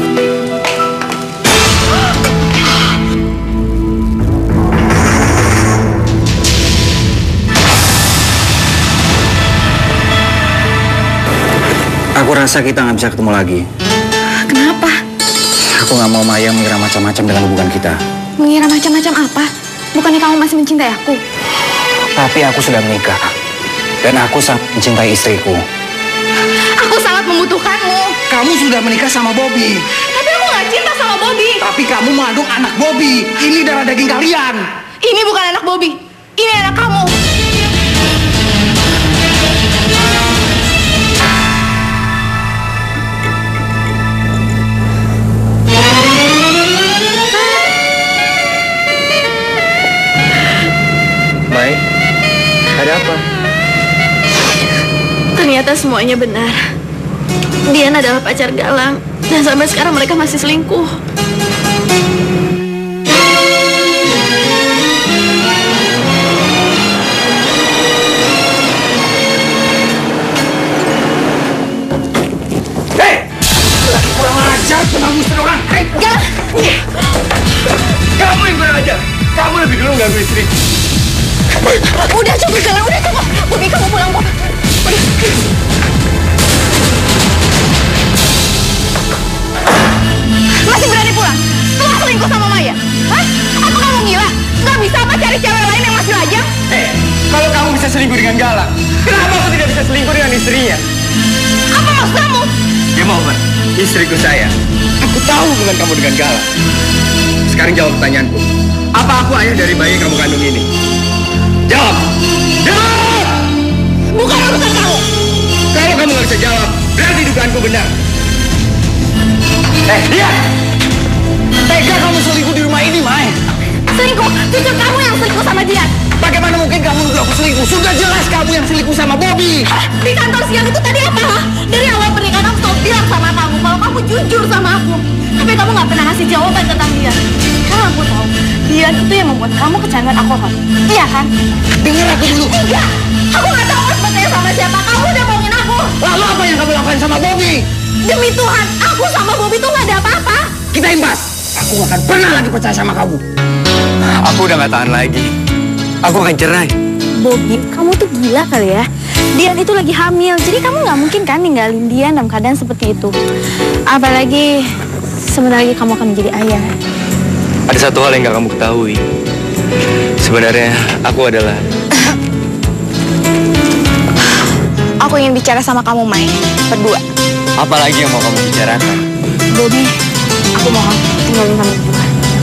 S1: Aku rasa kita nggak bisa ketemu lagi.
S3: Kenapa?
S1: Aku nggak mau Maya mengira macam-macam dengan hubungan kita.
S3: Mengira macam-macam apa? Bukannya kamu masih mencintai aku?
S1: Tapi aku sudah menikah. Dan aku sangat mencintai istriku.
S3: Aku sangat membutuhkanmu.
S1: Kamu sudah menikah sama Bobby.
S3: Tapi aku nggak cinta sama Bobby.
S1: Tapi kamu mengandung anak Bobby. Ini darah daging kalian.
S3: Ini bukan anak Bobby. Ini anak kamu. Ternyata semuanya benar. Dian adalah pacar Galang. Dan sampai sekarang mereka masih selingkuh.
S1: Kamu istri orang. Hei,
S3: Galang!
S1: Kamu yang kurang ajar. Kamu lebih dulu ganggu istri.
S3: Udah cukup, Galang. Udah cukup. Bobi, kamu pulang, Bobi. Udah. Masih berani pulang? Setelah selingkuh sama Maya? Hah? Apa kamu gila? Gak bisa apa cari cewek lain yang masih lajang?
S1: Eh, kalau kamu bisa selingkuh dengan Galang, kenapa aku tidak bisa selingkuh dengan istrinya?
S3: Apa maksud kamu?
S1: Game over. Istriku saya. Aku tahu hubungan kamu dengan Galang. Sekarang jawab pertanyaanku. Apa aku ayah dari bayi yang kamu kandung ini? Jawab! Jawab!
S3: Bukan urusan kamu!
S1: Kalau kamu nggak bisa jawab, berarti dugaanku benar. Eh, lihat! Tega kamu selingkuh di rumah ini, Mai.
S3: Selingkuh? Justru kamu yang selingkuh sama dia.
S1: Bagaimana mungkin kamu nuduh aku selingkuh? Sudah jelas kamu yang selingkuh sama Bobby.
S3: Di kantor siang itu tadi apa? Dari awal pernikahan aku selalu bilang sama kamu kalau kamu jujur sama aku. Tapi kamu nggak pernah ngasih jawaban tentang dia. Sekarang aku tahu, dia itu yang membuat kamu kecanduan alkohol. Iya kan?
S1: Dengar aku dulu.
S3: Enggak! Aku nggak tahu harus percaya sama siapa. Kamu udah bohongin aku.
S1: Lalu apa yang kamu lakukan sama Bobby?
S3: Demi Tuhan, aku sama Bobby tuh nggak ada apa-apa.
S1: Kita imbas. Aku nggak akan pernah lagi percaya sama kamu.
S8: Aku udah gak tahan lagi. Aku akan cerai.
S3: Bobby, kamu tuh gila kali ya. Dian itu lagi hamil, jadi kamu nggak mungkin kan ninggalin Dian dalam keadaan seperti itu. Apalagi sebentar lagi kamu akan menjadi ayah.
S8: Ada satu hal yang gak kamu ketahui. Sebenarnya aku adalah...
S3: Aku ingin bicara sama kamu, Mai. Berdua.
S8: Apalagi yang mau kamu bicarakan?
S3: Bobby, aku mohon tinggalin kami berdua.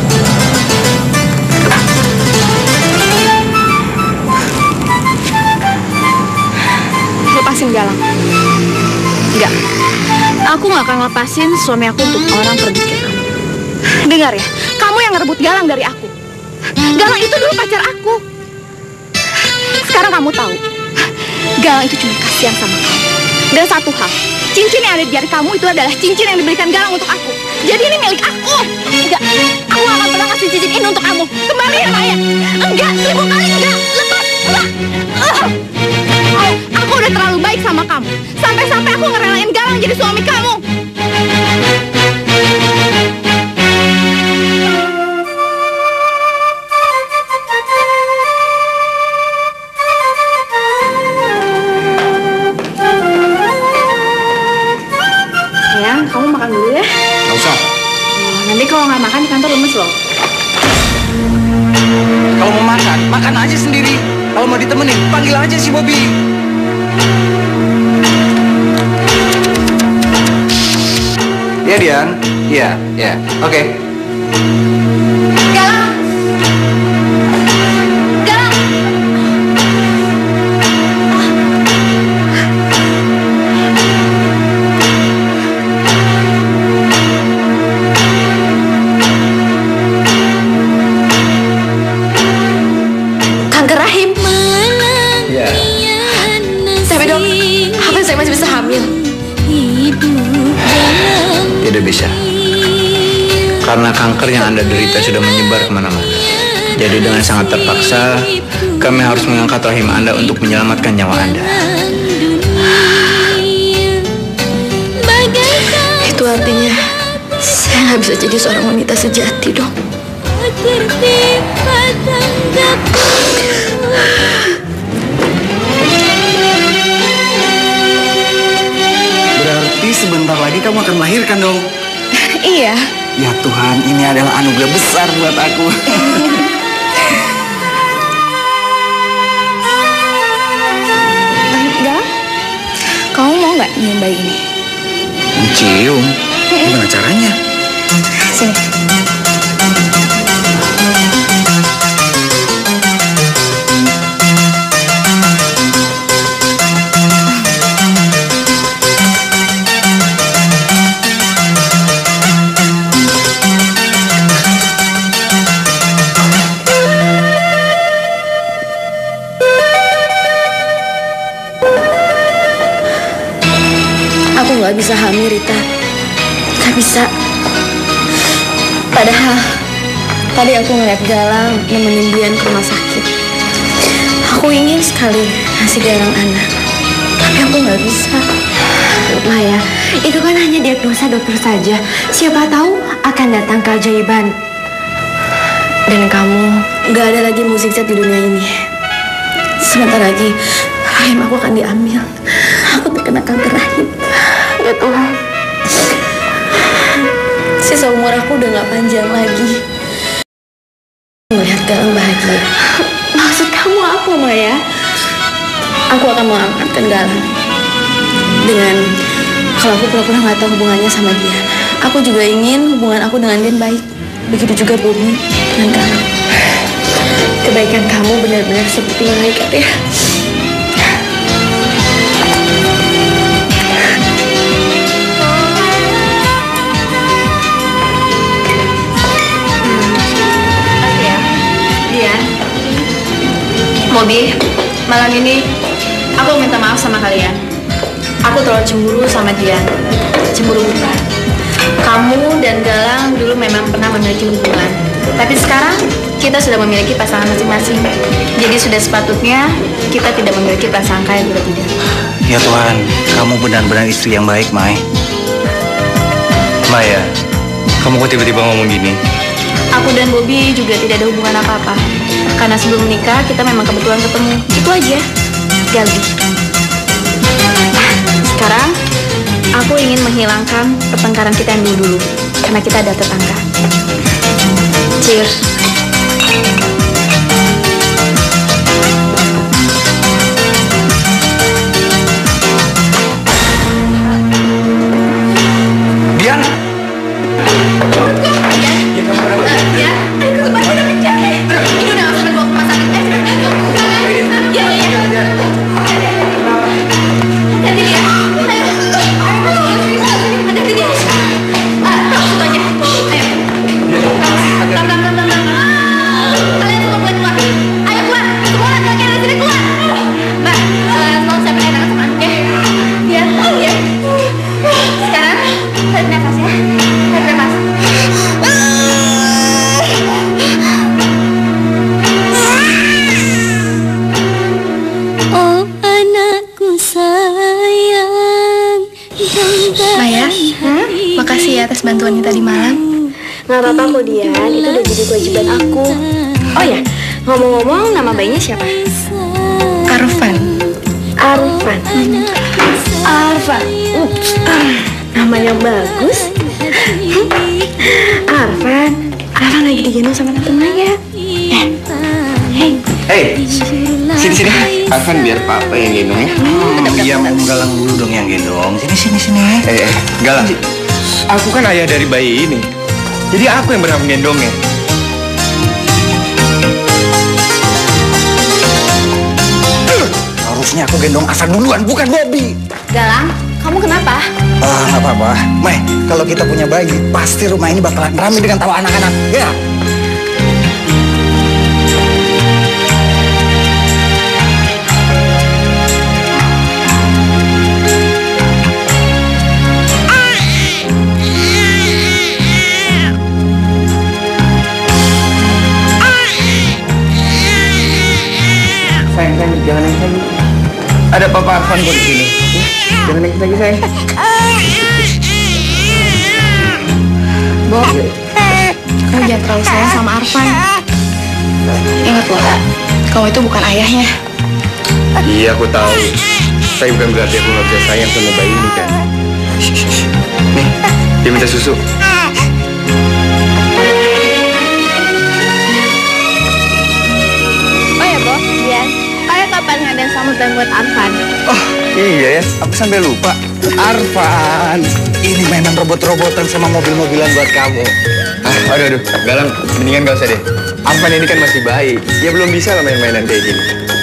S3: Lepasin Galang. Enggak. Aku nggak akan lepasin suami aku untuk orang perebut kayak kamu. Dengar ya, kamu yang ngerebut Galang dari aku. Galang itu dulu pacar aku. Sekarang kamu tahu, Galang itu cuma kasihan sama kamu. Dan satu hal, cincin yang ada di jari kamu itu adalah cincin yang diberikan Galang untuk aku. Jadi ini milik aku. Enggak, aku gak akan pernah kasih cincin ini untuk kamu. Kembaliin Maya. Enggak, seribu kali enggak. Lepas. Enggak. Uh. Oh, aku udah terlalu baik sama kamu. Sampai-sampai aku ngerelain Galang jadi suami kamu. Sayang, kamu makan dulu ya.
S1: Nggak usah.
S3: Oh, nanti kalau nggak makan di kantor lemes loh.
S1: Kalau mau makan, makan aja sendiri. Kalau mau ditemenin, panggil aja si Bobby. Iya, Dian. Iya, iya. Oke.
S3: Galang! Galang! Kanker rahim.
S1: Iya.
S3: Tapi dok, apa saya masih bisa hamil?
S8: Tidak bisa. Karena kanker yang Anda derita sudah menyebar kemana-mana. Jadi dengan sangat terpaksa, kami harus mengangkat rahim Anda untuk menyelamatkan nyawa Anda.
S3: Itu artinya saya nggak bisa jadi seorang wanita sejati, dong.
S1: Berarti sebentar lagi kamu akan melahirkan dong.
S3: Iya.
S1: Ya Tuhan, ini adalah anugerah besar buat aku.
S3: Galang, kamu mau nggak nyium bayi ini?
S1: Mencium? Gimana caranya?
S3: Sini.
S4: Aku nggak bisa hamil, Rita. Nggak bisa. Padahal tadi aku ngeliat Galang nemenin Dian ke rumah sakit. Aku ingin sekali ngasih Galang anak, tapi aku nggak bisa. Maya, itu kan hanya diagnosa dokter saja. Siapa tahu akan datang keajaiban. Dan kamu nggak ada lagi mukjizat di dunia ini. Sebentar lagi rahim aku akan diambil. Aku terkena kanker rahim. Ya Tuhan, sisa umur aku udah gak panjang lagi. Melihat Galang bahagia. Maksud kamu apa, Maya? Aku akan mengangkatkan Galang dengan kalau aku pura-pura gak tahu hubungannya sama dia. Aku juga ingin hubungan aku dengan Dian baik. Begitu juga Bobby dengan Galang. Kebaikan kamu benar-benar seperti malaikat ya.
S3: Bobby, malam ini aku minta maaf sama kalian. Aku terlalu cemburu sama Dian. Cemburu buta. Kamu dan Galang dulu memang pernah memiliki hubungan. Tapi sekarang kita sudah memiliki pasangan masing-masing. Jadi sudah sepatutnya kita tidak memiliki prasangka yang tidak.
S1: Ya Tuhan, kamu benar-benar istri yang baik, Mai.
S8: Maya, kamu kok tiba-tiba ngomong gini?
S3: Aku dan Bobby juga tidak ada hubungan apa-apa. Karena sebelum menikah kita memang kebetulan ketemu. Itu aja. Gak lebih. Sekarang aku ingin menghilangkan pertengkaran kita yang dulu-dulu. Karena kita ada tetangga. Cheers.
S1: Dian.
S3: Bantuannya tadi malam.
S4: Nggak apa-apa kok Dian, itu udah jadi kewajiban aku. Oh ya, ngomong-ngomong nama bayinya siapa?
S3: Arfan.
S4: Arfan. Hmm. Arfan. Ups. Namanya bagus. Arfan. Arfan lagi digendong sama Tante Maya. Eh. Hey.
S8: Hey. Sini-sini. Arfan biar papa yang gendong ya.
S1: Hmm, iya, mau Galang dulu dong yang gendong. Sini, sini, sini.
S8: Eh, eh, Galang. Aku kan ayah dari bayi ini. Jadi aku yang berhak menggendongnya.
S1: Harusnya aku gendong Arfan duluan, bukan Bobby.
S3: Galang, kamu kenapa?
S1: Ah, nggak apa-apa. Mai, kalau kita punya bayi, pasti rumah ini bakalan ramai dengan tawa anak-anak. Ya.
S8: Sayang, sayang, jangan nangis lagi. Ada Papa Arfan kok di sini. Ya, jangan nangis lagi, sayang.
S3: Bo, kamu jangan terlalu sayang sama Arfan. Ingat loh, kamu itu bukan ayahnya.
S8: Iya, aku tahu. Tapi bukan berarti aku nggak bisa sayang sama bayi ini kan. Nih, dia minta susu.
S3: Kapan ngadain sambutan buat Arfan?
S8: Oh iya ya, aku sampai lupa.
S1: Arfan, ini mainan robot-robotan sama mobil-mobilan buat kamu.
S8: Ah, aduh, aduh, Galang, mendingan gak usah deh. Arfan ini kan masih bayi, dia belum bisa lah main-mainan kayak gini.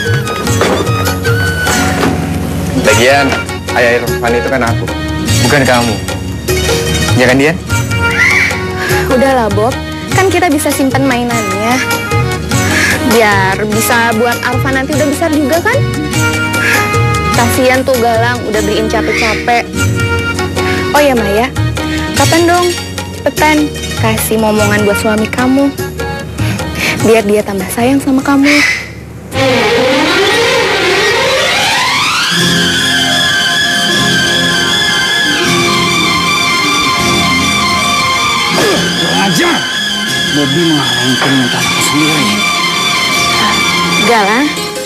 S8: Lagian, ayah Arfan itu kan aku, bukan kamu. Ya kan, Dian?
S3: Udahlah, Bob. Kan kita bisa simpen mainannya. Biar bisa buat Arfan nanti udah besar juga kan? Kasian tuh Galang udah beliin capek-capek.
S4: Oh ya Maya, kapan dong cepetan kasih momongan buat suami kamu, biar dia tambah sayang sama kamu.
S1: Ajar, Bobby menghalangi permintaan aku sendiri.
S4: Galang,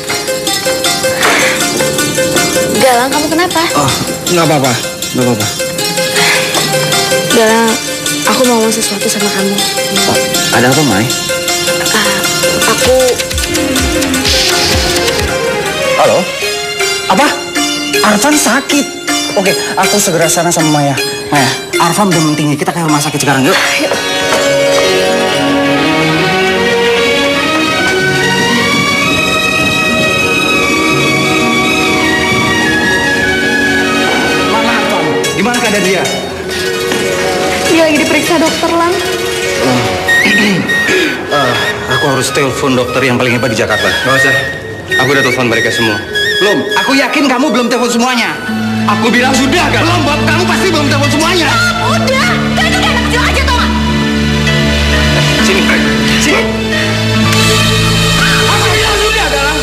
S4: Galang, kamu kenapa?
S5: Oh, nggak apa-apa, nggak apa-apa.
S4: Galang, aku mau ngomong sesuatu sama kamu.
S1: Oh, ada apa, Mai?
S4: Uh, aku...
S1: Halo? Apa? Arfan sakit. Oke, aku segera sana sama Maya. Maya, Arfan belum tinggi. Kita ke rumah sakit sekarang, yuk.
S4: Ayo.
S1: Mana Arfan? Gimana keadaan dia?
S4: Dia lagi diperiksa dokter, Lang.
S1: Uh, uh, aku harus telepon dokter yang paling hebat di Jakarta.
S8: Gak usah. Aku udah telepon mereka semua.
S1: Belum. Aku yakin kamu belum telepon semuanya.
S8: Aku bilang sudah, kan?
S1: Belum, Bob. Kamu pasti belum telepon semuanya.
S3: Ah, udah, kan itu kayak anak kecil aja tau gak?
S1: Sini, Frank. Sini.
S8: Aku bilang sudah, Galang.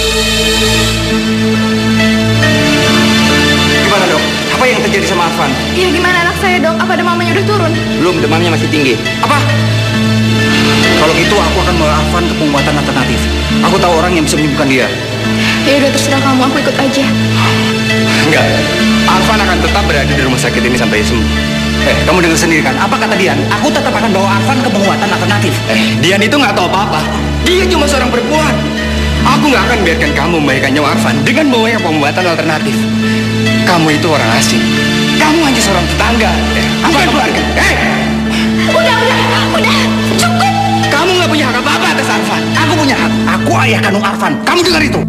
S1: Gimana, dok? Apa yang terjadi sama Arfan?
S4: Ya gimana anak saya, Dok? Apa demamnya udah turun?
S8: Belum, demamnya masih tinggi.
S1: Apa? Kalau gitu aku akan membawa Arfan ke pengobatan alternatif. Aku tahu orang yang bisa menyembuhkan dia.
S4: Ya udah terserah kamu, aku ikut aja.
S8: Enggak. Arfan akan tetap berada di rumah sakit ini sampai sembuh.
S1: Eh, kamu dengar sendiri kan? Apa kata Dian? Aku tetap akan bawa Arfan ke pengobatan alternatif.
S8: Eh, Dian itu nggak tahu apa-apa. Dia cuma seorang perempuan. Aku nggak akan biarkan kamu membahayakan nyawa Arfan dengan bawa ke pengobatan alternatif. Kamu itu orang asing. Kamu hanya seorang tetangga. Eh, bukan keluarga. Eh,
S3: Udah, udah, udah, cukup.
S8: kamu nggak punya hak apa-apa atas Arfan.
S1: Aku punya hak. Aku ayah kandung Arfan. Kamu dengar itu?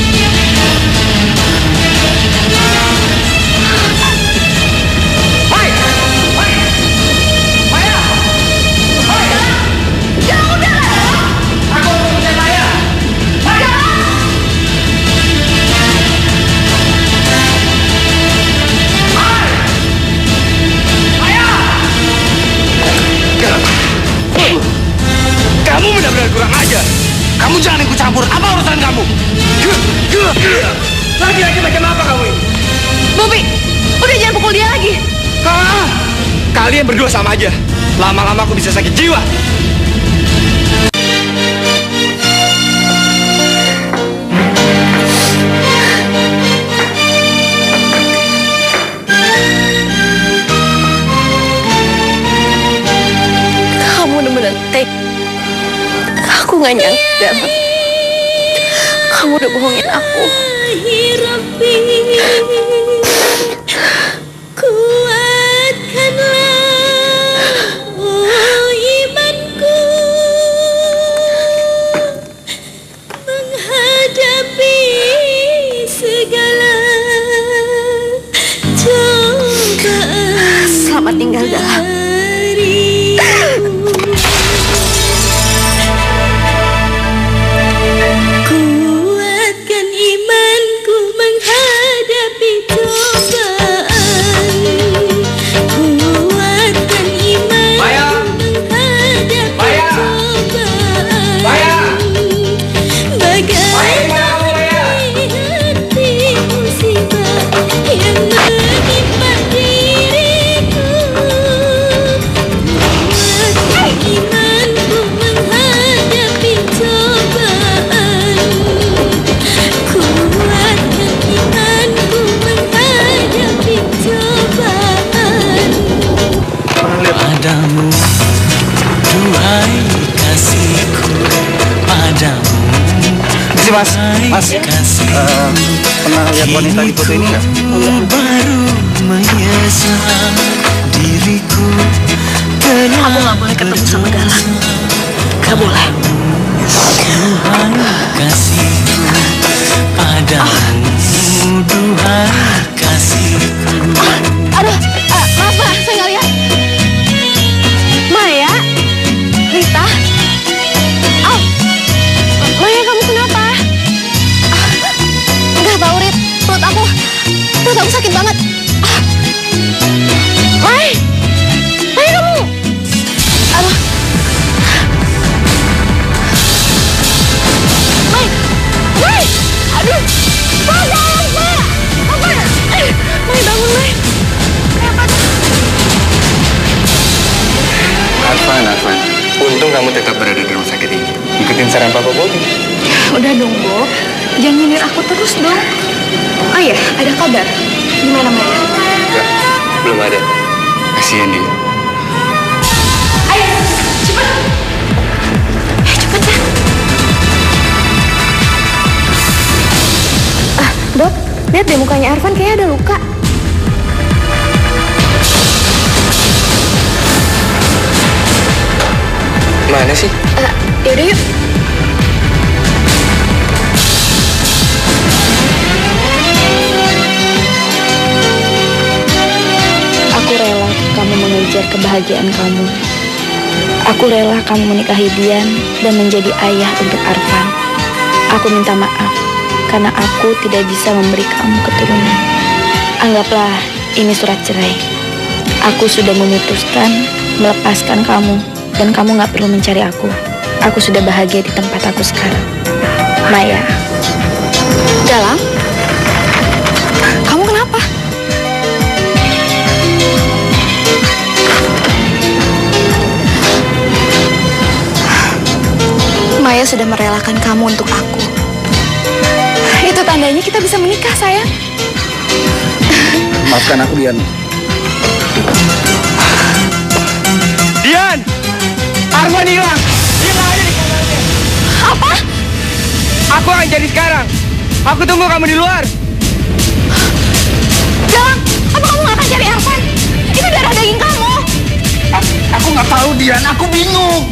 S1: Mai! Mai! Maya! Maya!
S3: Ya udah.
S1: Aku punya Maya! Maya!
S8: Kamu benar-benar kurang ajar.
S1: Kamu jangan ikut campur. Apa urusan kamu?
S8: Laki-laki macam apa kamu ini?
S3: Bobby, udah jangan pukul dia lagi.
S8: Ah, kalian berdua sama aja. Lama-lama aku bisa sakit jiwa.
S4: Kamu bener-bener take. Aku gak nyangka. Kamu udah bohongin aku.
S7: Rabbi, kuatkanlah oh imanku menghadapi segala cobaan.
S4: Selamat tinggal, Galang.
S7: Kuatkan imanku menghadapi cobaan. Kuatkan imanku
S8: Maya!
S7: menghadapi
S8: Maya!
S7: cobaan.
S8: Maya!
S7: Bagaimana hati musibah yang menimpa diriku. Kuatkan imanku menghadapi cobaan. Kuatkan imanku menghadapi cobaan.
S6: Padamu, duhai kasihku, padamu,
S1: Sini, Mas. Mas.
S6: duhai kasihku.
S1: Eh, pernah lihat wanita di foto ini nggak?
S6: Kini baru menyesal diriku telah
S4: Aku gak boleh ketemu sama Galang. Gak boleh.
S6: Duhai kasihku, padamu, duhai kasihku.
S4: Aduh, ah, maaf Pak, saya nggak lihat. Maya? Rita? Oh, Maya kamu kenapa? Ah, nggak tahu Rit, perut aku, perut aku sakit banget. Ah.
S8: kamu tetap berada di rumah sakit ini. Ikutin saran Papa Bobby.
S4: Udah dong, Bob. Jangan nyindir aku terus dong. Oh iya, ada kabar. Gimana, Maya?
S8: Enggak, belum ada. Kasihan dia.
S4: Ayo, cepat. Eh, cepat ya. Ah, Bob, lihat deh mukanya Arfan kayaknya ada luka.
S8: Mana sih?
S4: Uh, yaudah yuk. Aku rela kamu mengejar kebahagiaan kamu. Aku rela kamu menikahi Dian dan menjadi ayah untuk Arfan. Aku minta maaf karena aku tidak bisa memberi kamu keturunan. Anggaplah ini surat cerai. Aku sudah memutuskan melepaskan kamu. Dan kamu gak perlu mencari aku. Aku sudah bahagia di tempat aku sekarang. Maya. Galang? Kamu kenapa? Maya sudah merelakan kamu untuk aku. Itu tandanya kita bisa menikah, sayang.
S1: Maafkan aku, Dian. Dian! Arfan hilang! Dia nggak ada di kamarnya.
S4: Apa?
S1: Aku akan jadi sekarang. Aku tunggu kamu di luar.
S4: Galang, apa kamu nggak akan cari Arfan? Itu darah daging kamu.
S1: A aku nggak tahu, Dian. Aku bingung.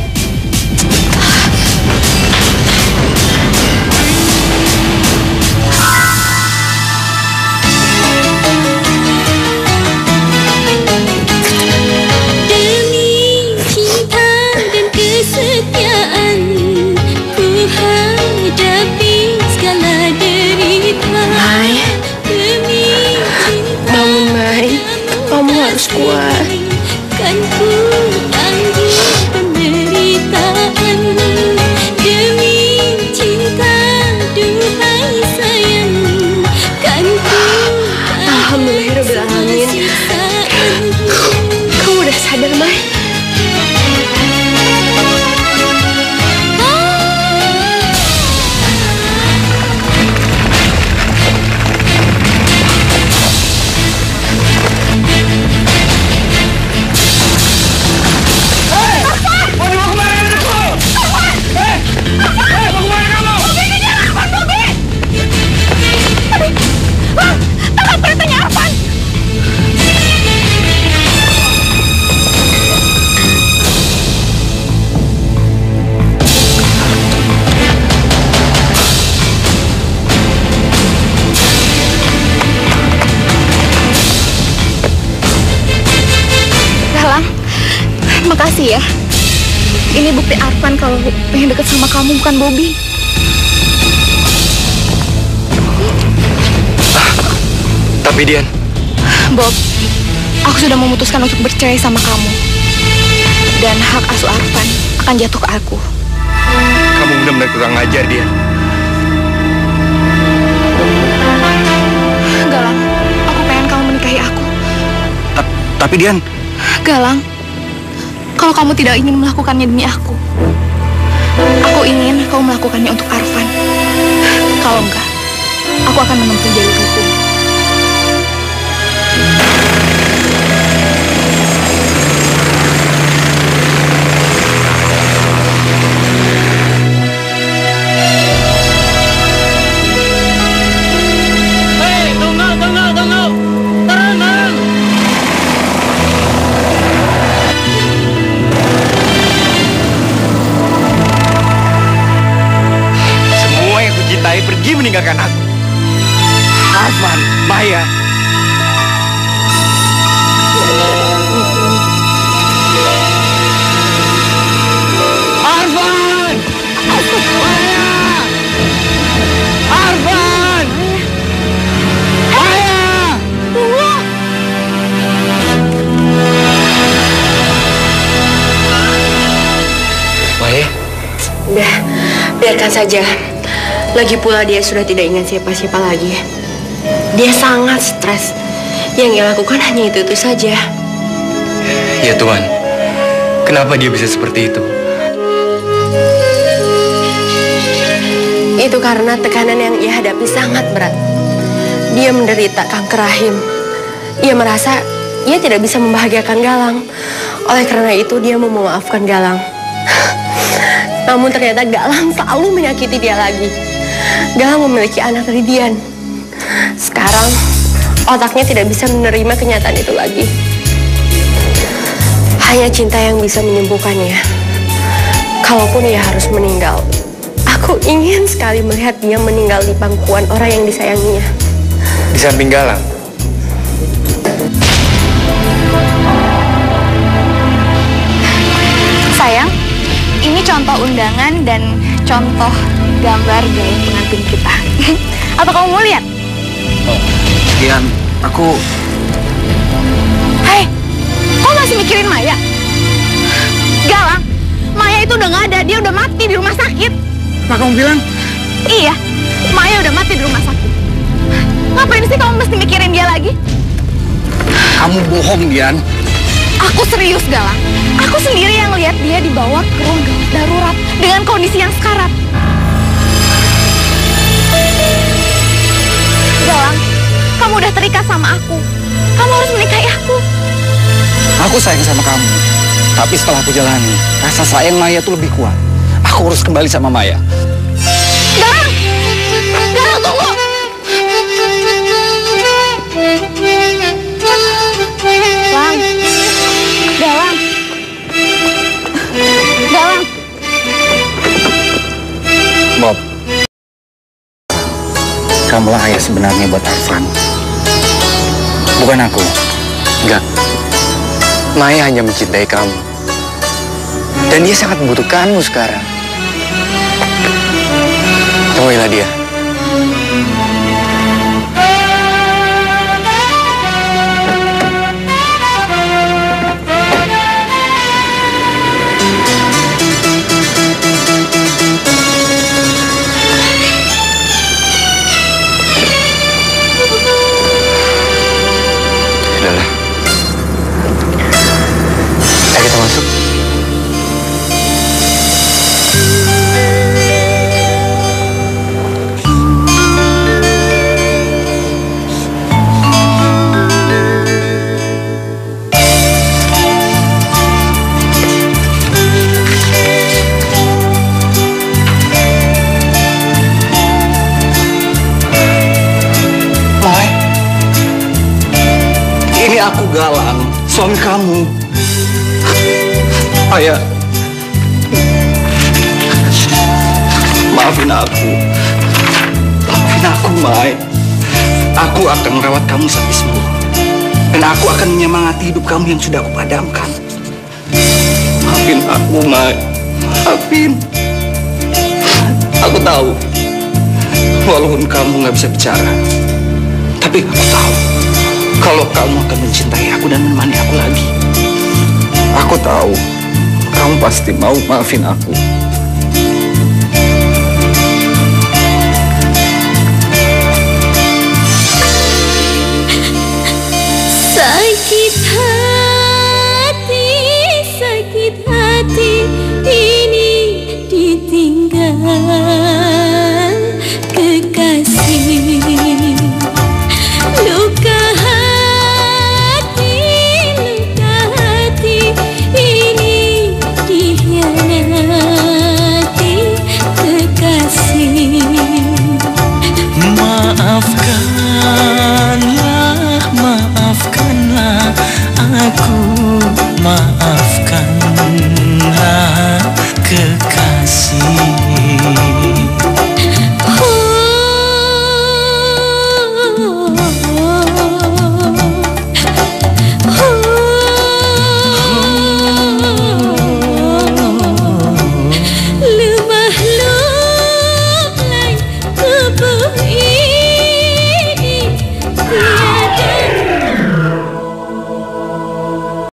S7: Kesetiaan ku hadapi segala derita.
S4: Mai, bangun Mai, kamu harus kuat.
S7: Kan ku tanggung penderitaan demi cinta, duhai sayang. Kan ku
S4: Alhamdulillah alamin. Kamu udah sadar, Mai? Makasih ya. Ini bukti Arfan kalau pengen deket sama kamu, bukan Bobby.
S8: Ah, tapi Dian.
S4: Bob, aku sudah memutuskan untuk bercerai sama kamu. Dan hak asuh Arfan akan jatuh ke aku.
S8: Kamu benar-benar kurang ajar, Dian.
S4: Galang, aku pengen kamu menikahi aku.
S1: Ta tapi Dian.
S4: Galang, kalau kamu tidak ingin melakukannya demi aku, aku ingin kamu melakukannya untuk Arfan. Kalau enggak, aku akan menempuh jalur hukum.
S2: Hei, tunggu, tunggu, tunggu. Tenang.
S1: Cintai pergi meninggalkan aku. Arfan, Maya. Arfan! Maya! Arfan! Maya!
S4: Tunggu!
S8: Maya?
S4: Udah, biarkan saja. Lagi pula dia sudah tidak ingat siapa-siapa lagi. Dia sangat stres. Yang dia lakukan hanya itu-itu saja.
S8: Ya Tuhan, kenapa dia bisa seperti itu?
S4: Itu karena tekanan yang ia hadapi sangat berat. Dia menderita kanker rahim. Ia merasa ia tidak bisa membahagiakan Galang. Oleh karena itu dia mau memaafkan Galang. Namun ternyata Galang selalu menyakiti dia lagi. Galang memiliki anak dari Dian. Sekarang otaknya tidak bisa menerima kenyataan itu lagi. Hanya cinta yang bisa menyembuhkannya. Kalaupun ia harus meninggal, aku ingin sekali melihat dia meninggal di pangkuan orang yang disayanginya.
S8: Di samping Galang.
S3: Sayang, ini contoh undangan dan contoh gambar gaya pengantin kita. Apa kamu mau lihat?
S1: Oh, Dian, aku...
S3: Hei, kok masih mikirin Maya? Galang, Maya itu udah nggak ada, dia udah mati di rumah sakit.
S1: Apa kamu bilang?
S3: Iya, Maya udah mati di rumah sakit. Ngapain sih kamu mesti mikirin dia lagi?
S1: Kamu bohong, Dian.
S3: Aku serius, Galang. Aku sendiri yang lihat dia dibawa ke ruang gawat darurat dengan kondisi yang sekarat. Galang, kamu udah terikat sama aku. Kamu harus menikahi aku.
S1: Aku sayang sama kamu. Tapi setelah aku jalani, rasa sayang Maya tuh lebih kuat. Aku harus kembali sama Maya.
S3: Galang! Galang, tunggu! Galang! Galang! Galang!
S1: Bob, kamulah ayah sebenarnya buat Arfan. Bukan aku.
S8: Enggak. Maya hanya mencintai kamu. Dan dia sangat membutuhkanmu sekarang. Temuilah dia. Udahlah. Ayo kita masuk.
S1: Aku Galang, suami kamu. Ayah, maafin aku. Maafin aku, Mai. Aku akan merawat kamu sampai sembuh. Dan aku akan menyemangati hidup kamu yang sudah aku padamkan. Maafin aku, Mai. Maafin. Aku tahu, walaupun kamu nggak bisa bicara, tapi aku tahu kalau kamu akan mencintai aku dan menemani aku lagi. Aku tahu kamu pasti mau maafin aku.
S7: Sakit hati, sakit hati ini ditinggal kekasih. Luka hati, luka hati ini dihianati kekasih.
S6: Maafkan